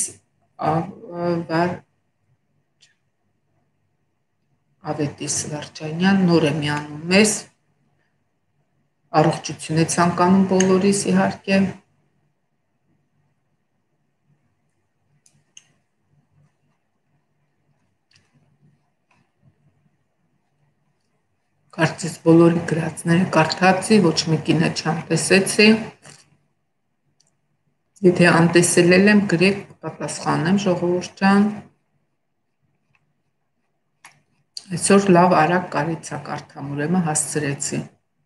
Վարչանյան նոր է միանում մեզ, առողջություն է ցանկանում բոլորիս իհարկե։ Կարծես բոլորի գրածները կարդացի, ոչ մեկինը չանտեսեցի։ Եթե անտեսել եմ, գրեք պատասխանեմ, ժողովուրդ ջան։ Այսօր լավ արագ կարիցա կարդամ, ուրեմն հասցրեցի։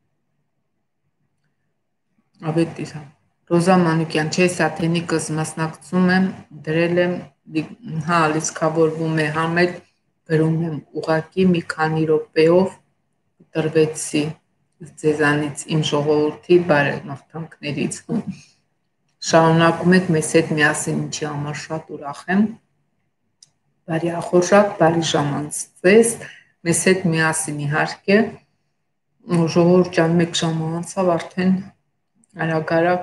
Ավետիս Ռոզա Մանուկյան, չէ, Սաթենիկս մասնակցում եմ, դրել եմ, լիցքավորվում է, համ էլ գրում եմ, ուղղակի մի քանի րոպեով տրվեցի ձեզանից, իմ ժողովրդի բարեմաղթանքներից։ Շարունակում եք մեզ հետ միասին, ինչի համար շատ ուրախ եմ։ Բարի ախորժակ, բարի ժամանց ձեզ, մեզ հետ միասին իհարկե։ Ժողովուրդ ջան, 1 ժամ անցավ արդեն արագ-արագ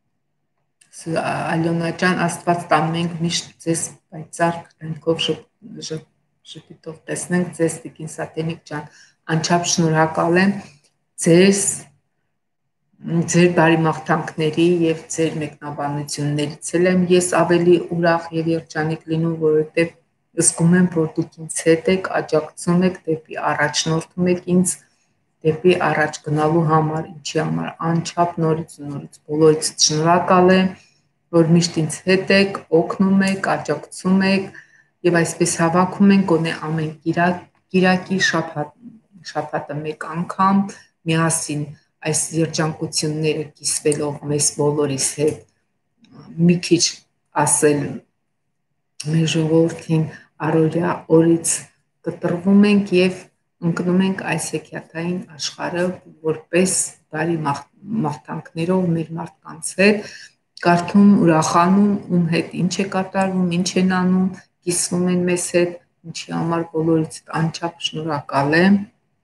Ալյոնա ջան, Աստված տա, մենք միշտ ձեզ պայծառ կյանքով ժպիտով տեսնենք ձեզ, Տիկին Սաթենիկ ջան, անչափ շնորհակալ եմ ձեր բարի մաղթանքների եւ ձեր մեկնաբանություններից եմ ես ավելի ուրախ եւ երջանիկ լինում, որովհետեւ զգում եմ, որ դուք ինձ հետ եք, աջակցում եք դեպի առաջնորդում եք ինձ դեպի առաջ գնալու համար, ինչի համար անչափ նորից բոլորից շնորհակալ եմ, որ միշտ ինձ հետ եք, օգնում եք, աջակցում եք եւ այսպես հավաքում ենք գոնե ամեն Կիրակի շաբաթը մեկ անգամ միասին այս երջանկությունները կիսվելով մեզ բոլորիս հետ մի քիչ ասել մեր ժողովրդին առօրյա օրից կտրվում ենք եւ ընկնում ենք այս հեքիաթային աշխարհը որպես բարի մաղթանքներով մեր մարդկանց հետ կարդում, ուրախանում, ում հետ ինչ է կատարվում, ինչ են անում, կիսվում են մեզ հետ, ինչի համար բոլորից անչափ շնորհակալ եմ։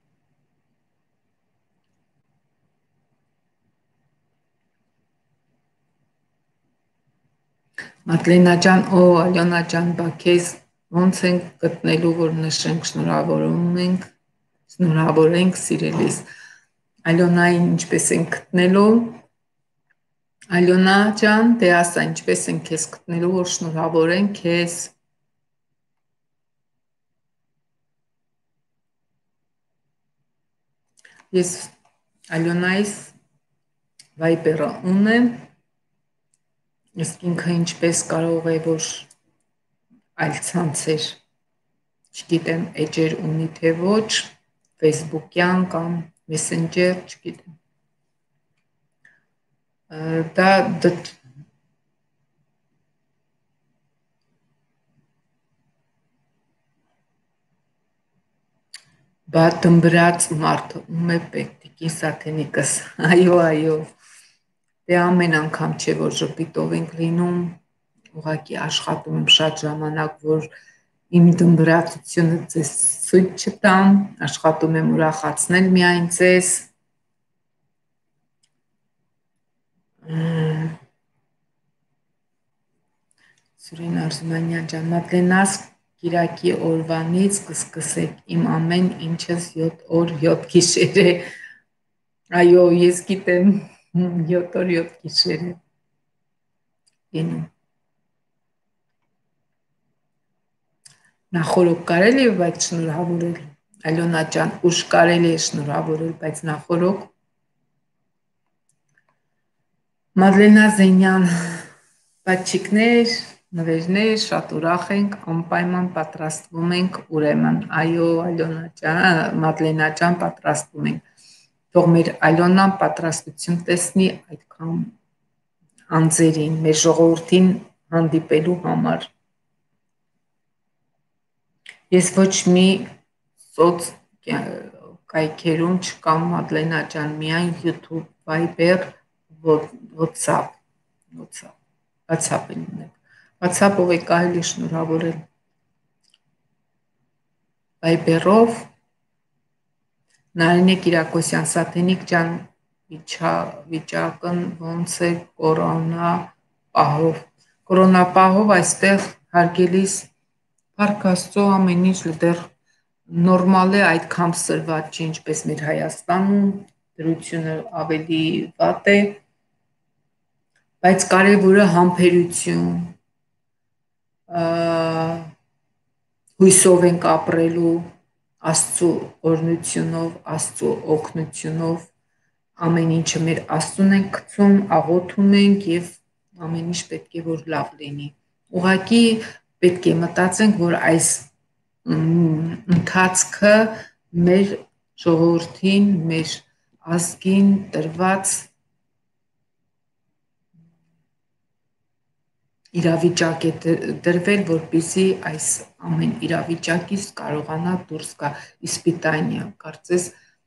Մատլենա ջան, Ալյոնա ջան, բա քեզ ոնց ենք գտնելու, որ նշենք, շնորհավորենք սիրելիս։ Ալյոնային ինչպես ենք գտնելու։ Ալյոնա ջան, դե ասա, ինչպես ենք քեզ գտնելու, որ շնորհավորենք քեզ։ Ես Ալյոնայից Viber-ը ունեմ, իսկ ինքը ինչպես կարող է, որ այլ ցանցեր, չգիտեմ, էջեր ունի թե ոչ, Facebook-յան կամ Messenger, չգիտեմ։ Բա դմբրած մարդը ում է պետք, Տիկին Սաթենիկս, այո, դե ամեն անգամ չէ, որ ժպիտով ենք լինում, ուղղակի աշխատում եմ շատ ժամանակ, որ իմ դմբրացությունը ձեզ ցույց չտամ, աշխատում եմ ուրախացնել միայն ձեզ։ Սուրեն Արզումանյան ջան, Մատլենաս Կիրակի օրվանից կսկսեք իմ ամեն ինչս 7 օր 7 գիշեր է։ Այո, ես գիտեմ 7 օր 7 գիշեր է։ Լինում։ Նախորդ կարելի է բայց շնորհավորել։ Ալոնա ջան, ուշ կարելի է շնորհավորել, բայց նախորոք Մադլենա Զենյան, բաչիկներ, նվերներ, շատ ուրախ ենք, անպայման պատրաստվում ենք, ուրեմն, այո, Ալոնա ջան, Մադլենա ջան, պատրաստվում ենք։ Թող մեր Ալոնան պատրաստություն տեսնի այդքան անձերին, մեր ժողովրդին հանդիպելու համար։ Ես ոչ մի սոց կայքերում չկամ, Մադլենա ջան, միայն YouTube, Viber, WhatsApp, WhatsApp-ին ունենք։ WhatsApp-ով է կարելի շնորհավորել։ Viber-ով Նարինե Կիրակոսյան, Սաթենիկ ջան, վիճակն ոնց է կորոնապահով։ Կորոնապահով այստեղ հարգելիս Փառք Աստծո ամեն ինչ դեռ նորմալ է, այդքան սրված չի, ինչպես մեր Հայաստանում, դրությունը ավելի վատ է, բայց կարևորը համբերություն, հույսով ենք ապրելու, Աստծո օրհնությունով, Աստծո օգնությունով, ամեն ինչը մեր Աստծուն ենք գցում, աղոթում ենք եւ ամեն ինչ պետք է որ լավ լինի։ Ուղղակի պետք է մտածենք, որ այս ընթացքը մեր ժողովրդին, մեր ազգին տրված իրավիճակ է դրվել, որպեսզի այս ամեն իրավիճակից կարողանա դուրս գա իսպիտանիա, կարծես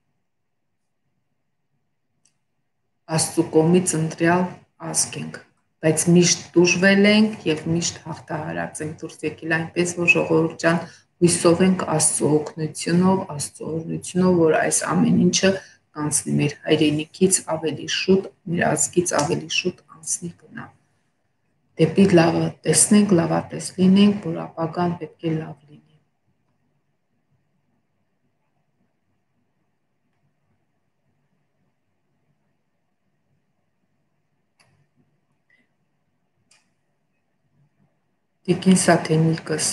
Աստծո կողմից ընտրյալ ազգ ենք, բայց միշտ դժվել ենք եւ միշտ հաղթահարած ենք դուրս եկել այնպես, որ ժողովուրդ ջան հույսով ենք Աստծո օգնությունով, Աստծո օրհնությունով, որ այս ամեն ինչը կանցնի մեր հայրենիքից ավելի շուտ, մեր ազգից ավելի շուտ անցնի գնա։ Դեպի լավը տեսնենք, լավատես լինենք, որ ապագան պետք է լավ լինի։ Տիկին Սաթենիկս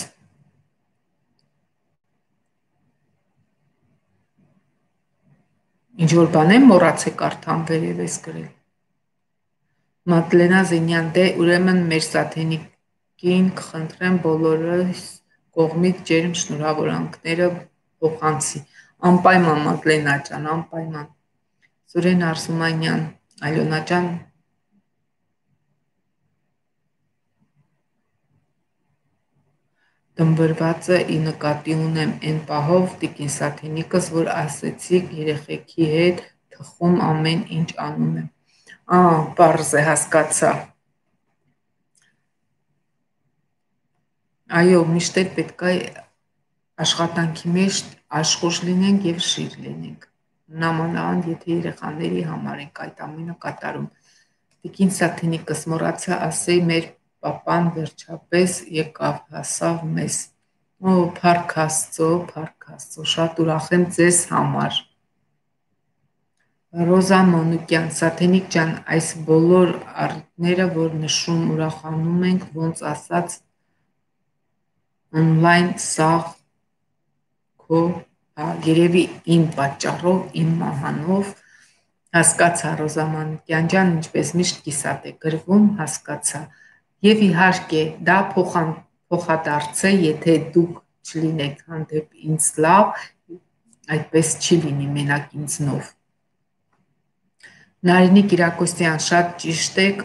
ինչ որ բան եմ մոռացեք արդեն վերև ես գրել։ Մադլենա Զենյան, դե ուրեմն մեր Սաթենիկին կխնդրեմ բոլորիս կողմից ջերմ շնորհավորանքները փոխանցի։ Անպայման Մադլենա ջան, անպայման։ Սուրեն Արզումանյան, Ալոնա ջան, դմբրվածը ի նկատի ունեմ այն պահով տիկին Սաթենիկս, որ ասեցիք երեխեքի հետ թխում ամեն ինչ անում եմ։ Պարզ է, հասկացա։ Այո, միշտ էլ պետք է աշխատանքի մեջ աշխուժ լինենք եւ շիր լինենք։ Նամանավանդ եթե երեխաների համար ենք այդ ամենը կատարում։ Տիկին Սաթենիկս մոռացա ասեի մեր պապան վերջապես եկավ հասավ մեզ։ Փառք Աստծո, շատ ուրախ եմ ձեզ համար։ Ռոզա Մանուկյան, Սաթենիկ ջան, այս բոլոր առիթները, որ նշում ուրախանում ենք, ոնց ասած օնլայն սաղ քո, երևի իմ պատճառով, իմ մահանով, հասկացա Ռոզա Մանուկյան ջան, ինչպես միշտ կիսատ է գրվում, հասկացա։ Եվ իհարկե, դա փոխադարձ է, եթե դուք չլինեք հանդեպ ինձ լավ, այդպես չի լինի մենակ ինձնով։ Նարինե Կիրակոսյան, շատ ճիշտ եք,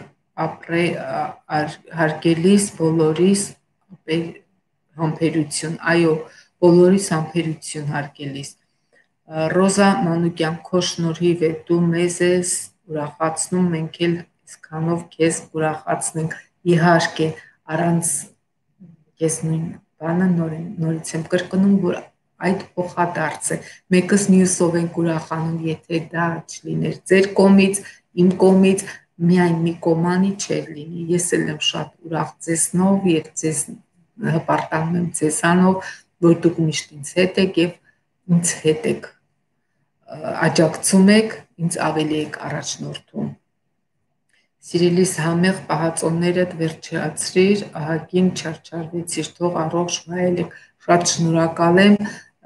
հարգելիս բոլորիս համբերություն, այո, բոլորիս համբերություն հարգելիս։ Ռոզա Մանուկյան, քո շնորհիվ է, դու մեզ ես ուրախացնում, մենք էլ այսքանով քեզ ուրախացնենք։ Իհարկե, առանց ես նույն բանը նորից եմ կրկնում, որ այդ փոխադարձ է։ Մեկս մյուսով ենք ուրախանում, եթե դա չլիներ ձեր կողմից, իմ կողմից, միայն մի կողմանի չէր լինի։ Ես էլ եմ շատ ուրախ ձեզնով եւ ձեզ հպարտանում եմ ձեզանով, որ դուք միշտ ինձ հետ եք եւ ինձ հետ եք աջակցում եք, ինձ ավելի եք առաջնորդում։ Սիրելիս համեղ պահածոներդ վերջացրիր, ահագին չարչարվեցիր, թող առողջ վայել եք, շատ շնորհակալ եմ,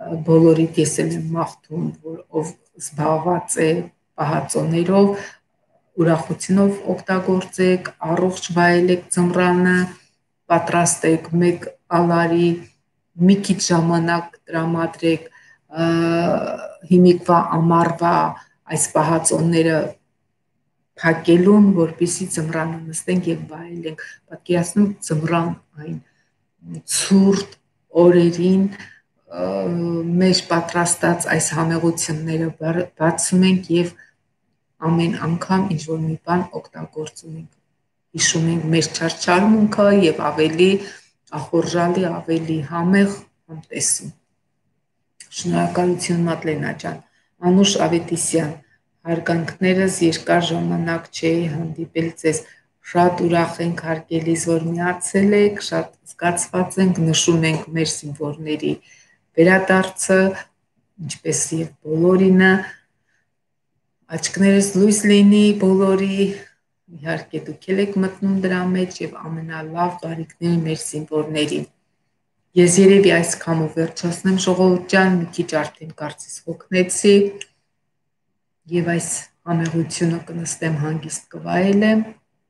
բոլորիդ ես եմ մաղթում, որ ով զբաղված է պահածոներով, ուրախությունով օգտագործեք, առողջ վայելեք ձմռանը, պատրաստեք մեկ ալարի, մի քիչ ժամանակ տրամադրեք հիմիկվա ամառվա այս պահածոնները փակելուն, որպեսզի ձմռանը նստենք եւ վայելենք։ Պատկերացնում ձմռան այն ցուրտ օրերին մեր պատրաստած այս համեղությունները բացում ենք եւ ամեն անգամ ինչ որ մի բան օգտագործում ենք, հիշում ենք մեր չարչարմունքը եւ ավելի ախորժալի, ավելի համեղ համտեսում։ Շնորհակալություն Մատլենա ջան։ Անուշ Ավետիսյան, հարգանքներս երկար ժամանակ չէի հանդիպել ձեզ։ Շատ ուրախ ենք հարգելիս, որ միացել եք, շատ զգացված ենք, նշում ենք մեր զինվորների վերադարձը, ինչպես եւ բոլորինը, աչքներս լույս լինի բոլորի, իհարկե դուք եք մտնում դրա մեջ եւ ամենալավ բարիքները մեր զինվորներին։ Ես երևի այսքանով վերջացնեմ ժողովուրդ ջան, մի քիչ արդեն կարծես հոգնեցի եւ այս համեղությունը կնստեմ հանգիստ կվայելեմ։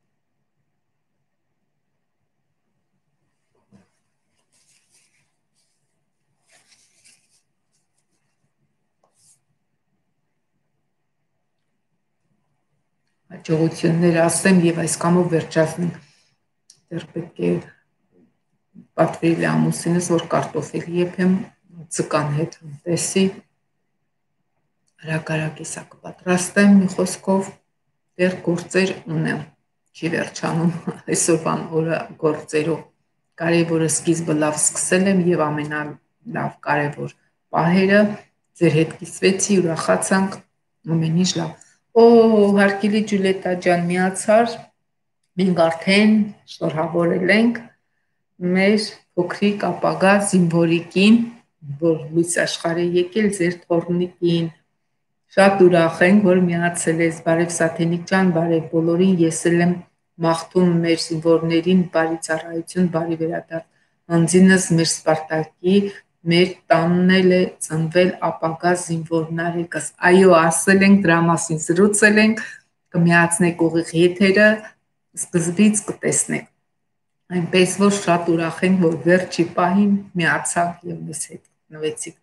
Հաջողություններ ասեմ եւ այս կամով վերջացնեմ։ Դեռ պետք է պատվիրել ամուսինս, որ կարտոֆիլ եփեմ ձկան հետ տեսի։ Հրակարակ էսա կպատրաստեմ մի խոսքով, դեռ գործեր ունեմ, չի վերջանում այսօրվան օրը գործերով։ Կարևորը սկիզբը լավ սկսել եմ եւ ամենալավ կարևոր պահերը ձեր հետ կիսվեցի, ուրախացանք, ամեն ինչ լավ։ Օ, հարգելի Ջուլիետա ջան, միացար, մենք արդեն շնորհավորել ենք մեր փոքրիկ ապագա զինվորիկին, որ լույս աշխարհ է եկել ձեր թորնիկին։ Շատ ուրախ ենք, որ միացել ես, բարև Սաթենիկ ջան, բարև բոլորին, ես էլ եմ մաղթում մեր զինվորներին բարի ծառայություն, բարի վերադարձ։ Անձինս մեր Սպարտակի, մեր տանն էլ է ծնվել ապագա զինվորնարեկս։ Այո, ասել ենք, դրա մասին զրուցել ենք, կմիացնեք ուղիղ եթերը, սկզբից կտեսնեք։ Այնպես որ շատ ուրախ ենք, որ վերջի պահին միացաք եւ մեզ հետ նվեցիք։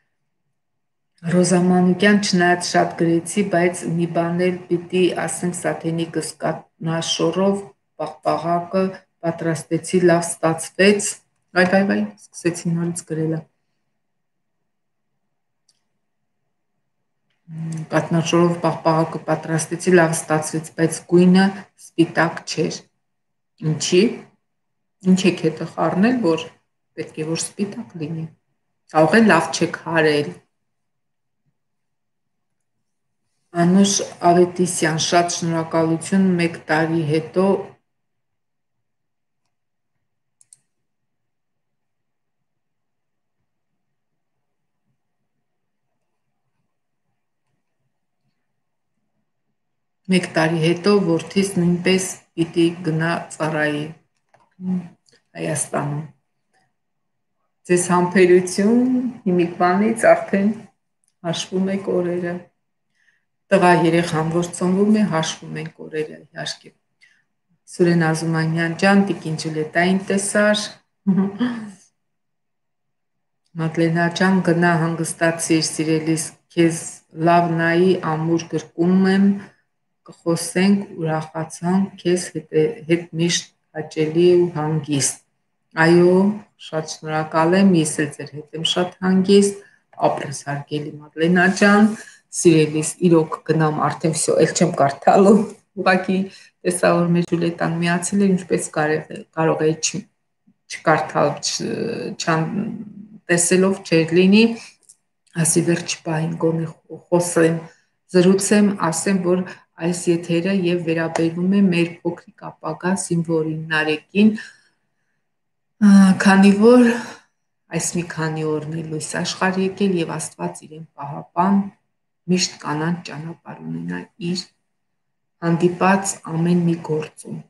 Ռոզա Մանուկյան, չնայած շատ գրեցի, բայց մի բան էլ պիտի ասեմ Սաթենիկս կատնաշորով պաղպաղակը պատրաստեցի, լավ ստացվեց։ Վայ, սկսեցի նորից գրելը։ Կատնաշորով պաղպաղակը պատրաստեցի, լավ ստացվեց, բայց գույնը սպիտակ չէր։ Ինչի՞։ Ինչ եք հետը խառնել, որ պետք է որ սպիտակ լինի։ Կարող է լավ չեք հարել։ Անուշ Ավետիսյան, շատ շնորհակալություն, 1 տարի հետո որդիս նույնպես պիտի գնա ծառայի Հայաստանում։ Ձեզ համբերություն, հիմիկվանից արդեն հաշվում եք օրերը։ Տղա երեխան, որ ծնվում է, հաշվում ենք օրերը, իհարկե։ Սուրեն Ազումանյան ջան, Տիկին Ջուլիետային տեսար։ Մատլենա ջան, գնա հանգստացիր, սիրելիս, քեզ լավ նայի, ամուր գրկում եմ, կխոսենք, ուրախացանք, քեզ հետ միշտ հաճելի ու հանգիստ։ Այո, շատ շնորհակալ եմ, ես էլ ձեր հետ եմ շատ հանգիստ, ապրես հարգելի Մատլենա ջան, սիրելիս, իրոք գնամ արդեն վсё, էլ չեմ կարդալու, ուղղակի տեսա որ մեր Ջուլիետան միացել է, ինչպես կարող է չկարդալ, տեսելով չէր լինի, ասի վերջ պահին գոնե խոսեմ, զրուցեմ, ասեմ, որ այս եթերը եւ վերաբերվում է մեր փոքրիկ ապագա զինվորին Նարեկին, քանի որ այս մի քանի օրն է լույս աշխարհ եկել եւ Աստված իրեն պահապան միշտ կանանց ճանապարհ ունենա իր հանդիպած ամեն մի գործում։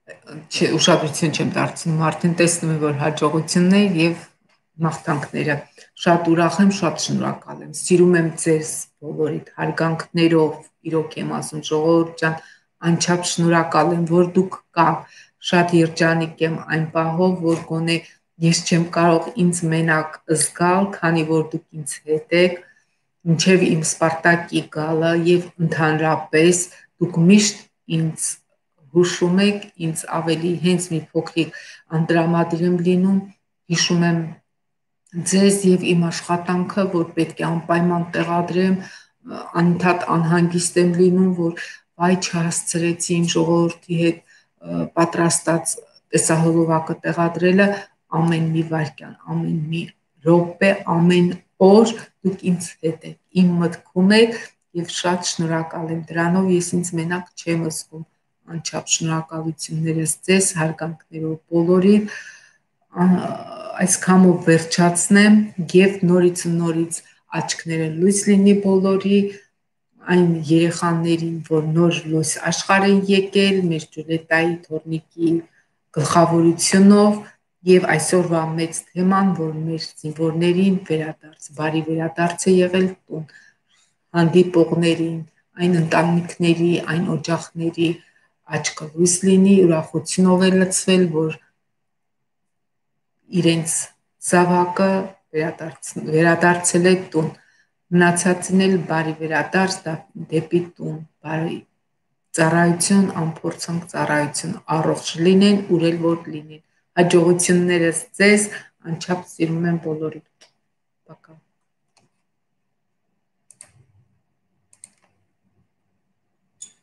ուշադրություն չեմ դարձնում, արդեն տեսնում եմ, որ հաջողություններ եւ մաղթանքները։ Շատ ուրախ եմ, շատ շնորհակալ եմ։ Սիրում եմ ձեզ բոլորիդ հարգանքներով, իրոք եմ ասում, ժողովուրդ ջան, անչափ շնորհակալ եմ, որ դուք կաք։ Շատ երջանիկ եմ այն պահով, որ գոնե ես չեմ կարող ինձ մենակ զգալ, քանի որ դուք ինձ հետ եք, մինչև իմ Սպարտակի գալը եւ ընդհանրապես դուք միշտ ինձ հուշում եք, ինձ ավելի հենց մի փոքրիկ անդրամադիր եմ լինում, հիշում եմ ձեզ եւ իմ աշխատանքը, որ պետք է անպայման տեղադրեմ, անընդհատ անհանգիստ եմ լինում, որ վայ չհասցրեցի իմ ժողովրդի հետ պատրաստած տեսահոլովակը տեղադրելը ամեն մի վայրկյան, ամեն մի րոպե, ամեն օր դուք ինձ հետ եք, իմ մտքում եք եւ շատ շնորհակալ եմ դրանով, ես ինձ մենակ չեմ զգում, անչափ շնորհակալություններս ձեզ, հարգանքներով բոլորին, այսքանով վերջացնեմ եւ նորից ու նորից աչքները լույս լինի բոլորի այն երեխաներին, որ նոր լույս աշխարհ են եկել, մեր Ջուլիետայի թորնիկի գլխավորությունով եւ այսօրվա մեծ թեման, որ մեր զինվորներին վերադարձ, բարի վերադարձ է եղել տուն, հանդիպողներին, այն ընտանիքների, այն օջախների աչքը լույս լինի, ուրախությունով է լցվել, որ իրենց զավակը վերադարձել է տուն։ Մնացածին էլ բարի վերադարձ դեպի տուն, բարի ծառայություն, անփորձանք ծառայություն, առողջ լինեն, ուրել որ լինեն։ Հաջողություններս ձեզ, անչափ սիրում եմ բոլորիդ։ Пока։